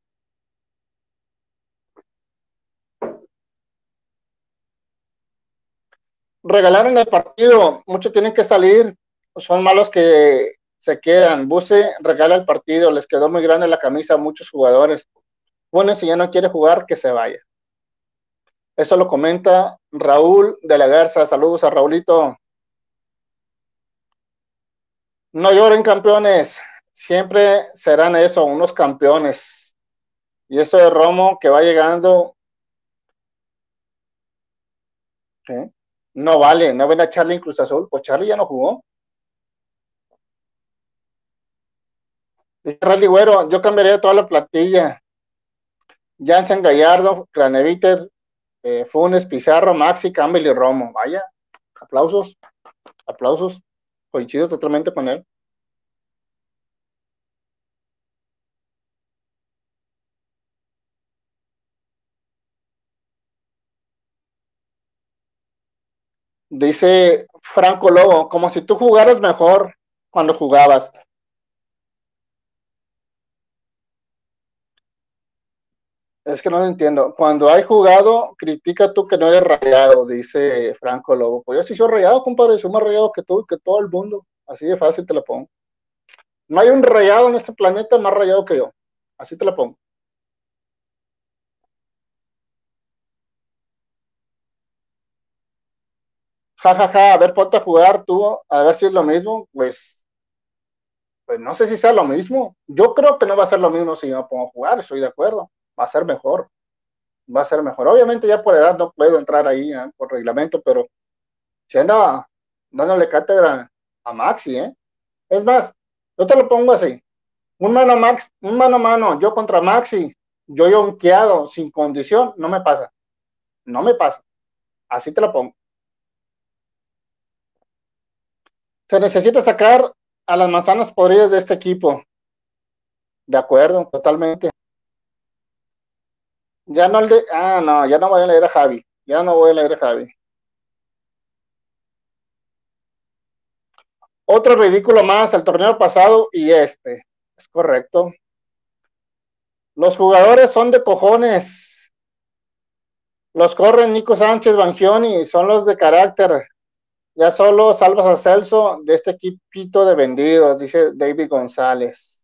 Regalaron el partido, muchos tienen que salir, son malos que se quedan. Buse regala el partido, les quedó muy grande la camisa a muchos jugadores. Bueno, si ya no quiere jugar, que se vaya. Eso lo comenta Raúl de la Garza. Saludos a Raulito. No lloren, campeones. Siempre serán eso, unos campeones. Y eso de Romo que va llegando, ¿qué? No vale, no ven a Charlie en Cruz Azul. Pues Charlie ya no jugó. Dice Rally Güero, yo cambiaría toda la plantilla. Jansen Gallardo, Craneviter, eh, Funes, Pizarro, Maxi, Campbell y Romo. Vaya, aplausos, aplausos. Coincido totalmente con él. Dice Franco Lobo, como si tú jugaras mejor cuando jugabas. Es que no lo entiendo. Cuando hay jugado, critica tú que no eres rayado, dice Franco Lobo. Pues yo sí soy rayado, compadre, soy más rayado que tú, que todo el mundo. Así de fácil te la pongo. No hay un rayado en este planeta más rayado que yo. Así te la pongo. Ja, ja, ja, a ver, ponte a jugar tú, a ver si es lo mismo. Pues, pues no sé si sea lo mismo. Yo creo que no va a ser lo mismo si yo me pongo a jugar, estoy de acuerdo. Va a ser mejor, va a ser mejor. Obviamente ya por edad no puedo entrar ahí, ¿eh? Por reglamento, pero si anda dándole cátedra a Maxi, ¿eh? Es más, yo te lo pongo así. Un mano, Max, un mano a mano, yo contra Maxi, yo yonkeado, sin condición, no me pasa. No me pasa. Así te lo pongo. Se necesita sacar a las manzanas podridas de este equipo. De acuerdo, totalmente. Ya no le, ah, no, ya no voy a leer a Javi. Ya no voy a leer a Javi. Otro ridículo más, el torneo pasado y este. Es correcto. Los jugadores son de cojones. Los corren Nico Sánchez, Bangioni, son los de carácter. Ya solo salvas a Celso de este equipito de vendidos, dice David González.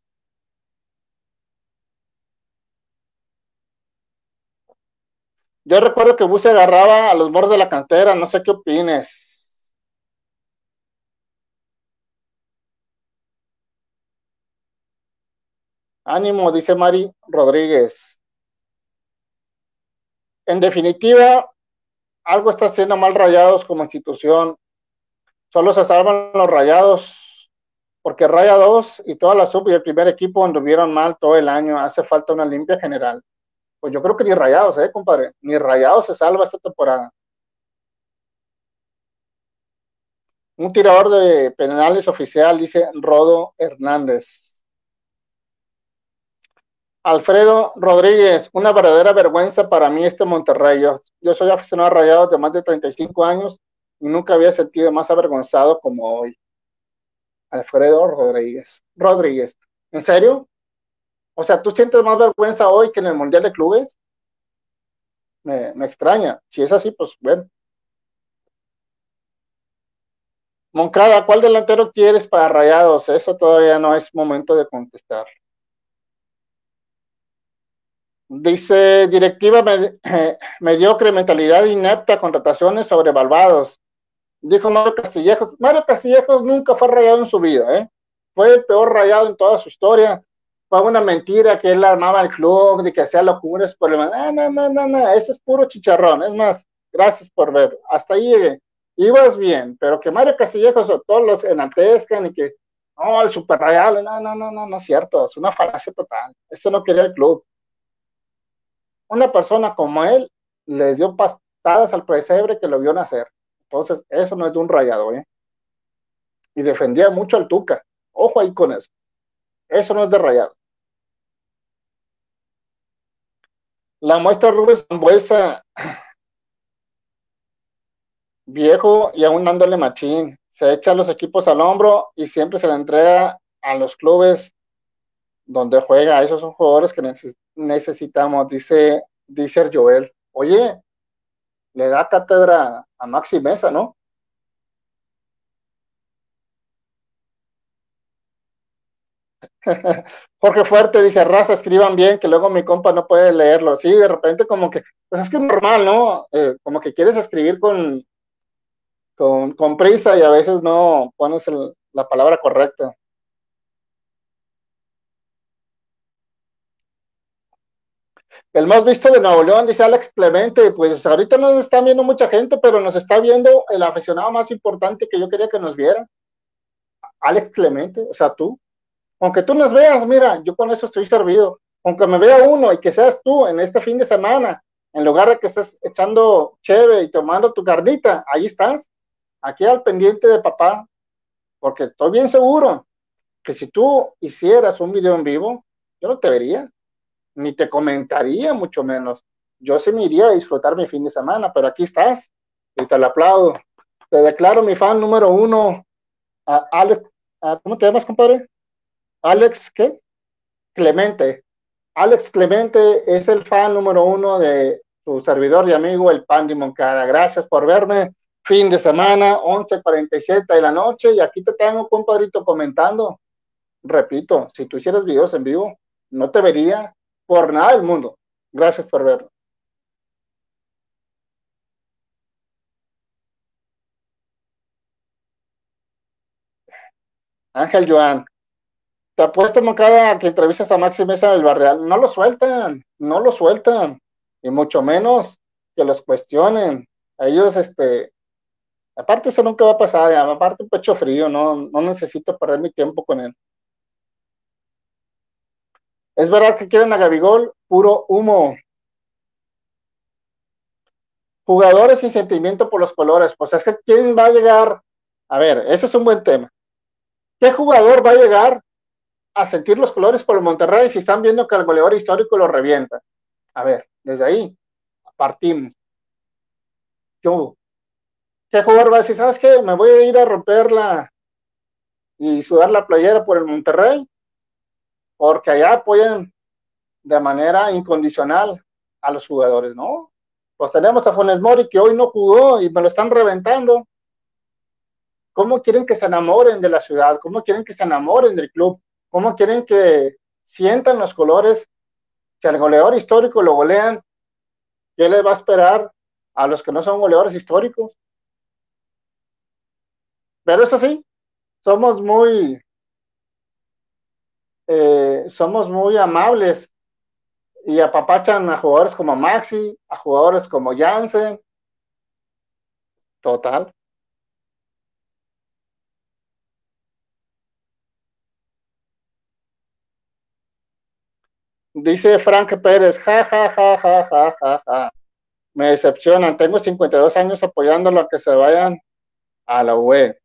Yo recuerdo que Bus se agarraba a los bordes de la cantera, no sé qué opines. Ánimo, dice Mari Rodríguez. En definitiva, algo está haciendo mal Rayados como institución. Solo se salvan los Rayados, porque Rayados y toda la sub y el primer equipo anduvieron mal todo el año. Hace falta una limpia general. Pues yo creo que ni Rayados, eh, compadre. Ni Rayados se salva esta temporada. Un tirador de penales oficial, dice Rodo Hernández. Alfredo Rodríguez, una verdadera vergüenza para mí este Monterrey. Yo, yo soy aficionado a Rayados de más de treinta y cinco años y nunca había sentido más avergonzado como hoy. Alfredo Rodríguez. Rodríguez. ¿En serio? O sea, ¿tú sientes más vergüenza hoy que en el Mundial de Clubes? Me, me extraña. Si es así, pues bueno. Moncada, ¿cuál delantero quieres para Rayados? Eso todavía no es momento de contestar. Dice, directiva med eh, mediocre, mentalidad inepta, contrataciones sobrevaluados. Dijo Mario Castillejos. Mario Castillejos nunca fue Rayado en su vida, ¿eh? Fue el peor Rayado en toda su historia. Fue una mentira que él armaba el club, de que hacía locuras por el... No, no, no, no, no, eso es puro chicharrón. Es más, gracias por ver. Hasta ahí llegué. Ibas bien, pero que Mario Castillejos o todos los enaltezcan y que, no, el super Rayado, no, no, no, no, no es cierto. Es una falacia total. Eso no quería el club. Una persona como él le dio patadas al pesebre que lo vio nacer. Entonces, eso no es de un Rayado, ¿eh? Y defendía mucho al Tuca. Ojo ahí con eso. Eso no es de Rayado. La muestra Rubens Zambuesa, viejo y aún dándole machín. Se echa a los equipos al hombro y siempre se le entrega a los clubes donde juega. Esos son jugadores que neces necesitamos, dice, dice Joel. Oye, le da cátedra a Maxi Mesa, ¿no? Jorge Fuerte dice, raza, escriban bien, que luego mi compa no puede leerlo. Sí, de repente como que, pues es que es normal, ¿no? Eh, como que quieres escribir con, con, con prisa y a veces no pones el, la palabra correcta. El más visto de Nuevo León, dice Alex Clemente, pues ahorita no nos está viendo mucha gente, pero nos está viendo el aficionado más importante que yo quería que nos viera, Alex Clemente, o sea, tú. Aunque tú nos veas, mira, yo con eso estoy servido. Aunque me vea uno y que seas tú en este fin de semana, en lugar de que estés echando cheve y tomando tu carnita, ahí estás, aquí al pendiente de papá, porque estoy bien seguro que si tú hicieras un video en vivo, yo no te vería, ni te comentaría, mucho menos. Yo sí me iría a disfrutar mi fin de semana, pero aquí estás, y te lo aplaudo. Te declaro mi fan número uno, a Alex, a, ¿cómo te llamas, compadre? Alex, ¿qué? Clemente. Alex Clemente es el fan número uno de su servidor y amigo, el Pandi Moncada. Gracias por verme. Fin de semana, once cuarenta y siete de la noche, y aquí te tengo, compadrito, comentando. Repito, si tú hicieras videos en vivo, no te vería por nada del mundo. Gracias por verlo. Ángel Joan, Te apuesto, Moncada, que entrevistas a Maxi Mesa del Barreal. No lo sueltan, no lo sueltan. Y mucho menos que los cuestionen. A ellos, este, aparte eso nunca va a pasar, aparte un pecho frío, no, no necesito perder mi tiempo con él. Es verdad que quieren a Gabigol, puro humo. Jugadores sin sentimiento por los colores, pues es que ¿quién va a llegar? A ver, ese es un buen tema. ¿Qué jugador va a llegar a sentir los colores por el Monterrey si están viendo que el goleador histórico lo revienta? A ver, desde ahí partimos. Yo, ¿qué jugador va a decir, sabes qué? Me voy a ir a romperla y sudar la playera por el Monterrey, porque allá apoyan de manera incondicional a los jugadores, ¿no? Pues tenemos a Funes Mori que hoy no jugó y me lo están reventando. ¿Cómo quieren que se enamoren de la ciudad? ¿Cómo quieren que se enamoren del club? ¿Cómo quieren que sientan los colores? Si al goleador histórico lo golean, ¿qué les va a esperar a los que no son goleadores históricos? Pero eso sí, somos muy, eh, somos muy amables y apapachan a jugadores como Maxi, a jugadores como Jansen, total. Dice Frank Pérez, ja, ja, ja, ja, ja, ja, ja. Me decepcionan, tengo cincuenta y dos años apoyándolo a que se vayan a la U E.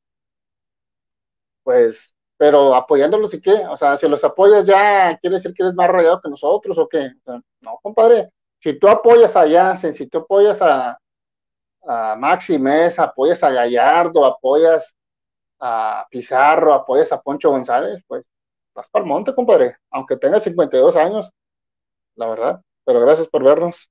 Pues, pero apoyándolos y qué, o sea, si los apoyas ya, ¿quiere decir que eres más rayado que nosotros o qué? O sea, no, compadre, si tú apoyas a Jansen, si tú apoyas a, a Maxi Mesa, apoyas a Gallardo, apoyas a Pizarro, apoyas a Poncho González, pues vas para el monte, compadre, aunque tengas cincuenta y dos años, la verdad, pero gracias por vernos.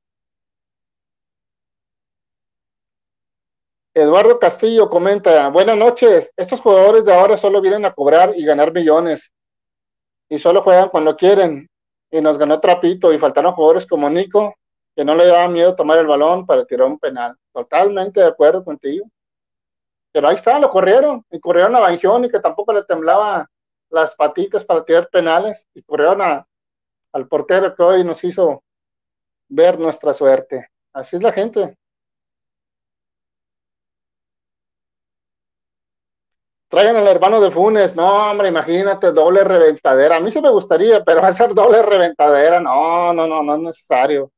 Eduardo Castillo comenta, buenas noches, estos jugadores de ahora solo vienen a cobrar y ganar millones, y solo juegan cuando quieren, y nos ganó Trapito, y faltaron jugadores como Nico, que no le daba miedo tomar el balón para tirar un penal. Totalmente de acuerdo contigo. Pero ahí está, lo corrieron, y corrieron a Bangioni, que tampoco le temblaba las patitas para tirar penales, y corrieron a, al portero que hoy nos hizo ver nuestra suerte. Así es la gente. Traigan al hermano de Funes, no, hombre, imagínate, doble reventadera. A mí sí me gustaría, pero va a ser doble reventadera. No, no, no, no es necesario.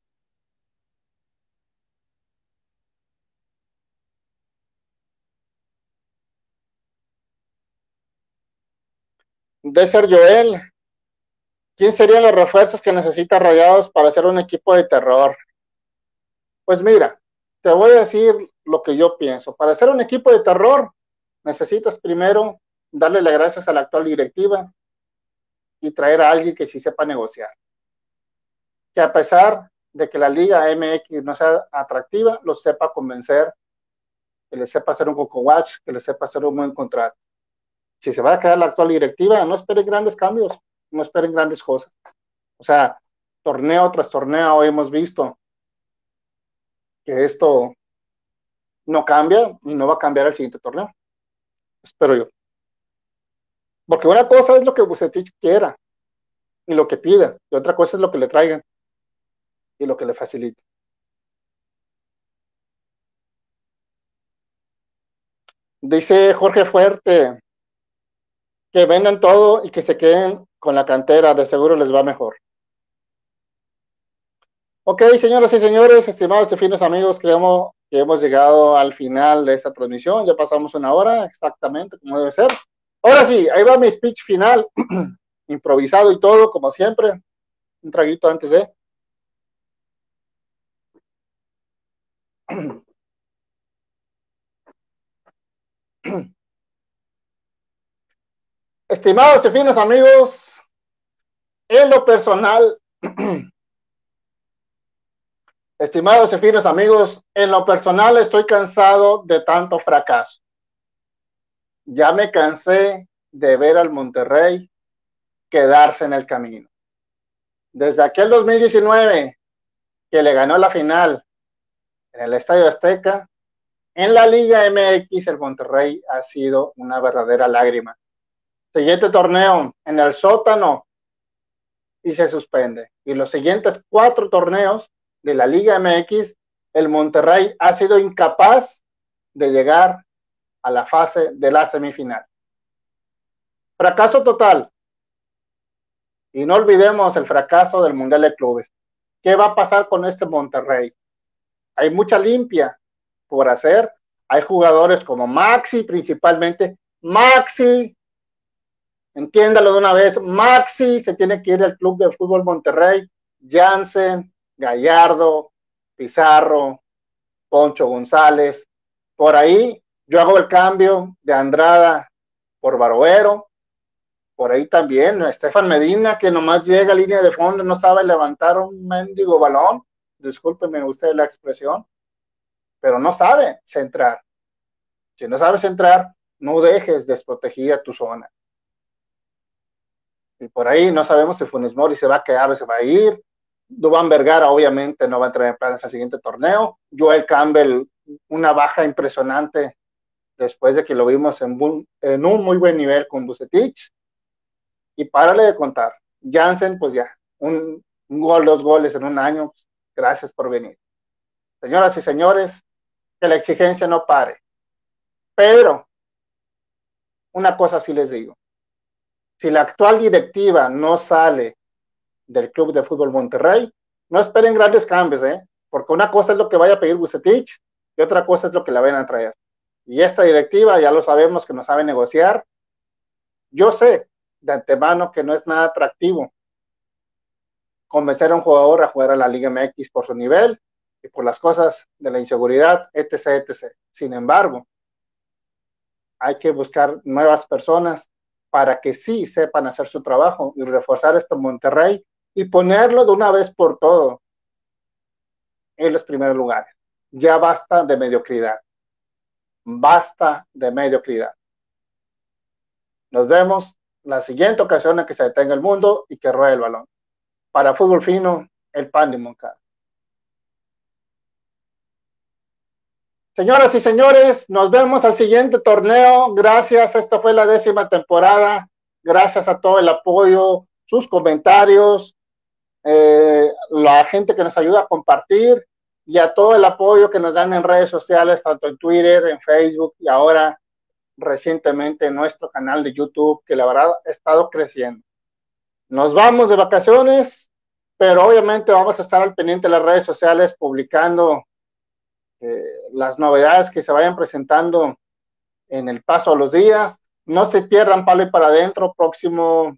De ser Joel, ¿quién serían los refuerzos que necesita Rayados para hacer un equipo de terror? Pues mira, te voy a decir lo que yo pienso. Para hacer un equipo de terror, necesitas primero darle las gracias a la actual directiva y traer a alguien que sí sepa negociar. Que a pesar de que la Liga M X no sea atractiva, lo sepa convencer, que le sepa hacer un coco watch, que le sepa hacer un buen contrato. Si se va a quedar la actual directiva, no esperen grandes cambios, no esperen grandes cosas. O sea, torneo tras torneo hoy hemos visto que esto no cambia y no va a cambiar el siguiente torneo. Espero yo. Porque una cosa es lo que Bucetich quiera y lo que pida, y otra cosa es lo que le traigan y lo que le facilite. Dice Jorge Fuerte que vendan todo y que se queden con la cantera, de seguro les va mejor. Ok, señoras y señores, estimados y finos amigos, creemos que hemos llegado al final de esta transmisión. Ya pasamos una hora, exactamente como debe ser. Ahora sí, ahí va mi speech final, improvisado y todo, como siempre. Un traguito antes de. Estimados y finos amigos, en lo personal, estimados y finos amigos, en lo personal estoy cansado de tanto fracaso. Ya me cansé de ver al Monterrey quedarse en el camino. Desde aquel dos mil diecinueve que le ganó la final en el Estadio Azteca, en la Liga M X el Monterrey ha sido una verdadera lágrima. Siguiente torneo en el sótano y se suspende. Y los siguientes cuatro torneos de la Liga M X, el Monterrey ha sido incapaz de llegar a la fase de la semifinal. Fracaso total. Y no olvidemos el fracaso del Mundial de Clubes. ¿Qué va a pasar con este Monterrey? Hay mucha limpia por hacer. Hay jugadores como Maxi, principalmente. Maxi, entiéndalo de una vez, Maxi se tiene que ir al Club de Fútbol Monterrey. Jansen, Gallardo, Pizarro, Poncho González. Por ahí yo hago el cambio de Andrada por Barovero. Por ahí también Estefan Medina, que nomás llega a línea de fondo, no sabe levantar un mendigo balón. Discúlpeme usted la expresión, pero no sabe centrar. Si no sabes centrar, no dejes desprotegida tu zona. Y por ahí no sabemos si Funes Mori se va a quedar o se va a ir. Duván Vergara obviamente no va a entrar en planes al siguiente torneo. Joel Campbell, una baja impresionante después de que lo vimos en un, en un muy buen nivel con Vucetich. Y párale de contar. Jansen, pues ya, un, un gol, dos goles en un año. Pues, gracias por venir. Señoras y señores, que la exigencia no pare. Pero, una cosa sí les digo. Si la actual directiva no sale del Club de Fútbol Monterrey, no esperen grandes cambios, ¿eh? Porque una cosa es lo que vaya a pedir Vucetich y otra cosa es lo que la vayan a traer. Y esta directiva, ya lo sabemos que no sabe negociar. Yo sé de antemano que no es nada atractivo convencer a un jugador a jugar a la Liga M X por su nivel y por las cosas de la inseguridad, etcétera, etcétera. Sin embargo, hay que buscar nuevas personas para que sí sepan hacer su trabajo y reforzar esto en Monterrey y ponerlo de una vez por todo en los primeros lugares. Ya basta de mediocridad. Basta de mediocridad. Nos vemos la siguiente ocasión en que se detenga el mundo y que ruede el balón. Para Fútbol Fino, el pan de Moncada. Señoras y señores, nos vemos al siguiente torneo. Gracias, esta fue la décima temporada. Gracias a todo el apoyo, sus comentarios, eh, la gente que nos ayuda a compartir y a todo el apoyo que nos dan en redes sociales, tanto en Twitter, en Facebook y ahora recientemente en nuestro canal de YouTube, que la verdad ha estado creciendo. Nos vamos de vacaciones, pero obviamente vamos a estar al pendiente de las redes sociales publicando eh, las novedades que se vayan presentando en el paso de los días. No se pierdan Palo y para adentro, próximo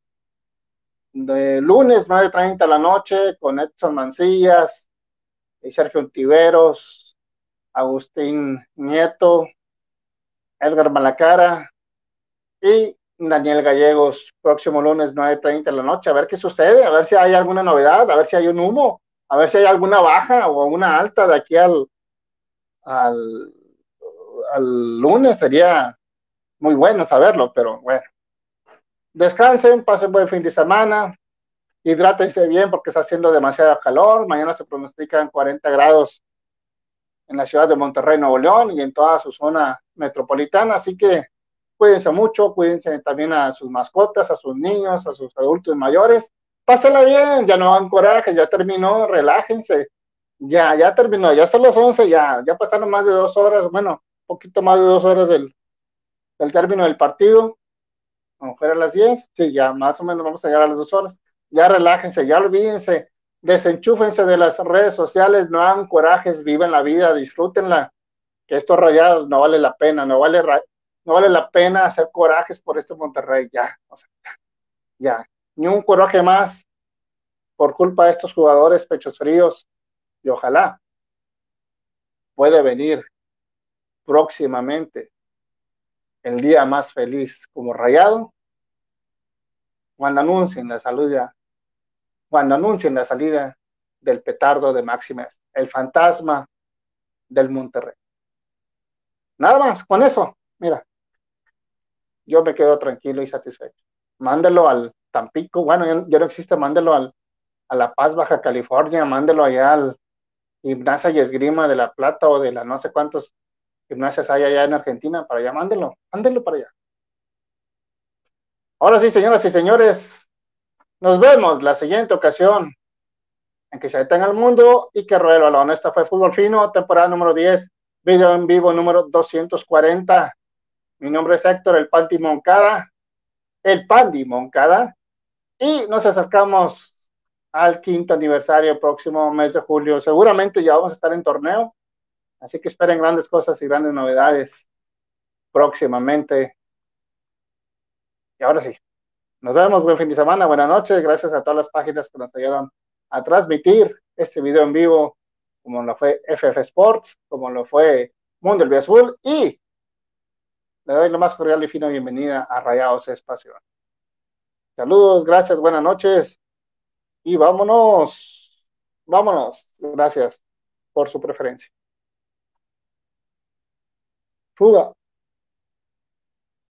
de lunes, nueve treinta de la noche, con Edson Mancillas, y Sergio Ontiveros, Agustín Nieto, Edgar Malacara y Daniel Gallegos, próximo lunes, nueve treinta de la noche, a ver qué sucede, a ver si hay alguna novedad, a ver si hay un humo, a ver si hay alguna baja o una alta de aquí al, al, al lunes, sería muy bueno saberlo, pero bueno. Descansen, pasen buen fin de semana, hidrátense bien porque está haciendo demasiado calor, mañana se pronostican cuarenta grados en la ciudad de Monterrey, Nuevo León y en toda su zona metropolitana, así que cuídense mucho, cuídense también a sus mascotas, a sus niños, a sus adultos mayores, pásenla bien, ya no hagan coraje, ya terminó, relájense, ya, ya terminó, ya son las once, ya, ya pasaron más de dos horas, bueno, un poquito más de dos horas del, del término del partido, a lo mejor a las diez, sí, ya más o menos vamos a llegar a las dos horas, ya relájense, ya olvídense, desenchúfense de las redes sociales, no hagan corajes, vivan la vida, disfrútenla, que estos Rayados no vale la pena, no vale, no vale la pena hacer corajes por este Monterrey, ya, o sea, ya, ni un coraje más por culpa de estos jugadores pechos fríos, y ojalá puede venir próximamente el día más feliz como Rayado, cuando anuncien la salida, cuando anuncien la salida del petardo de Máximas, el fantasma del Monterrey. Nada más, con eso, mira, yo me quedo tranquilo y satisfecho. Mándelo al Tampico, bueno, ya, ya no existe, mándelo al, a La Paz, Baja California, mándelo allá al Gimnasia y Esgrima de La Plata o de la no sé cuántos gimnasias hay allá en Argentina, para allá, mándelo, mándelo para allá. Ahora sí, señoras y señores, nos vemos la siguiente ocasión en que se detenga el mundo y que ruede el balón. Esta fue Fútbol Fino, temporada número diez, video en vivo número doscientos cuarenta. Mi nombre es Héctor, el Panti Moncada, el Pandi Moncada, y nos acercamos al quinto aniversario próximo mes de julio. Seguramente ya vamos a estar en torneo, así que esperen grandes cosas y grandes novedades próximamente. Y ahora sí, nos vemos, buen fin de semana, buenas noches, gracias a todas las páginas que nos ayudaron a transmitir este video en vivo, como lo fue F F Sports, como lo fue Mundo del Azul, y le doy la más cordial y fina bienvenida a Rayados Espacio. Saludos, gracias, buenas noches, y vámonos, vámonos, gracias por su preferencia. Fuga.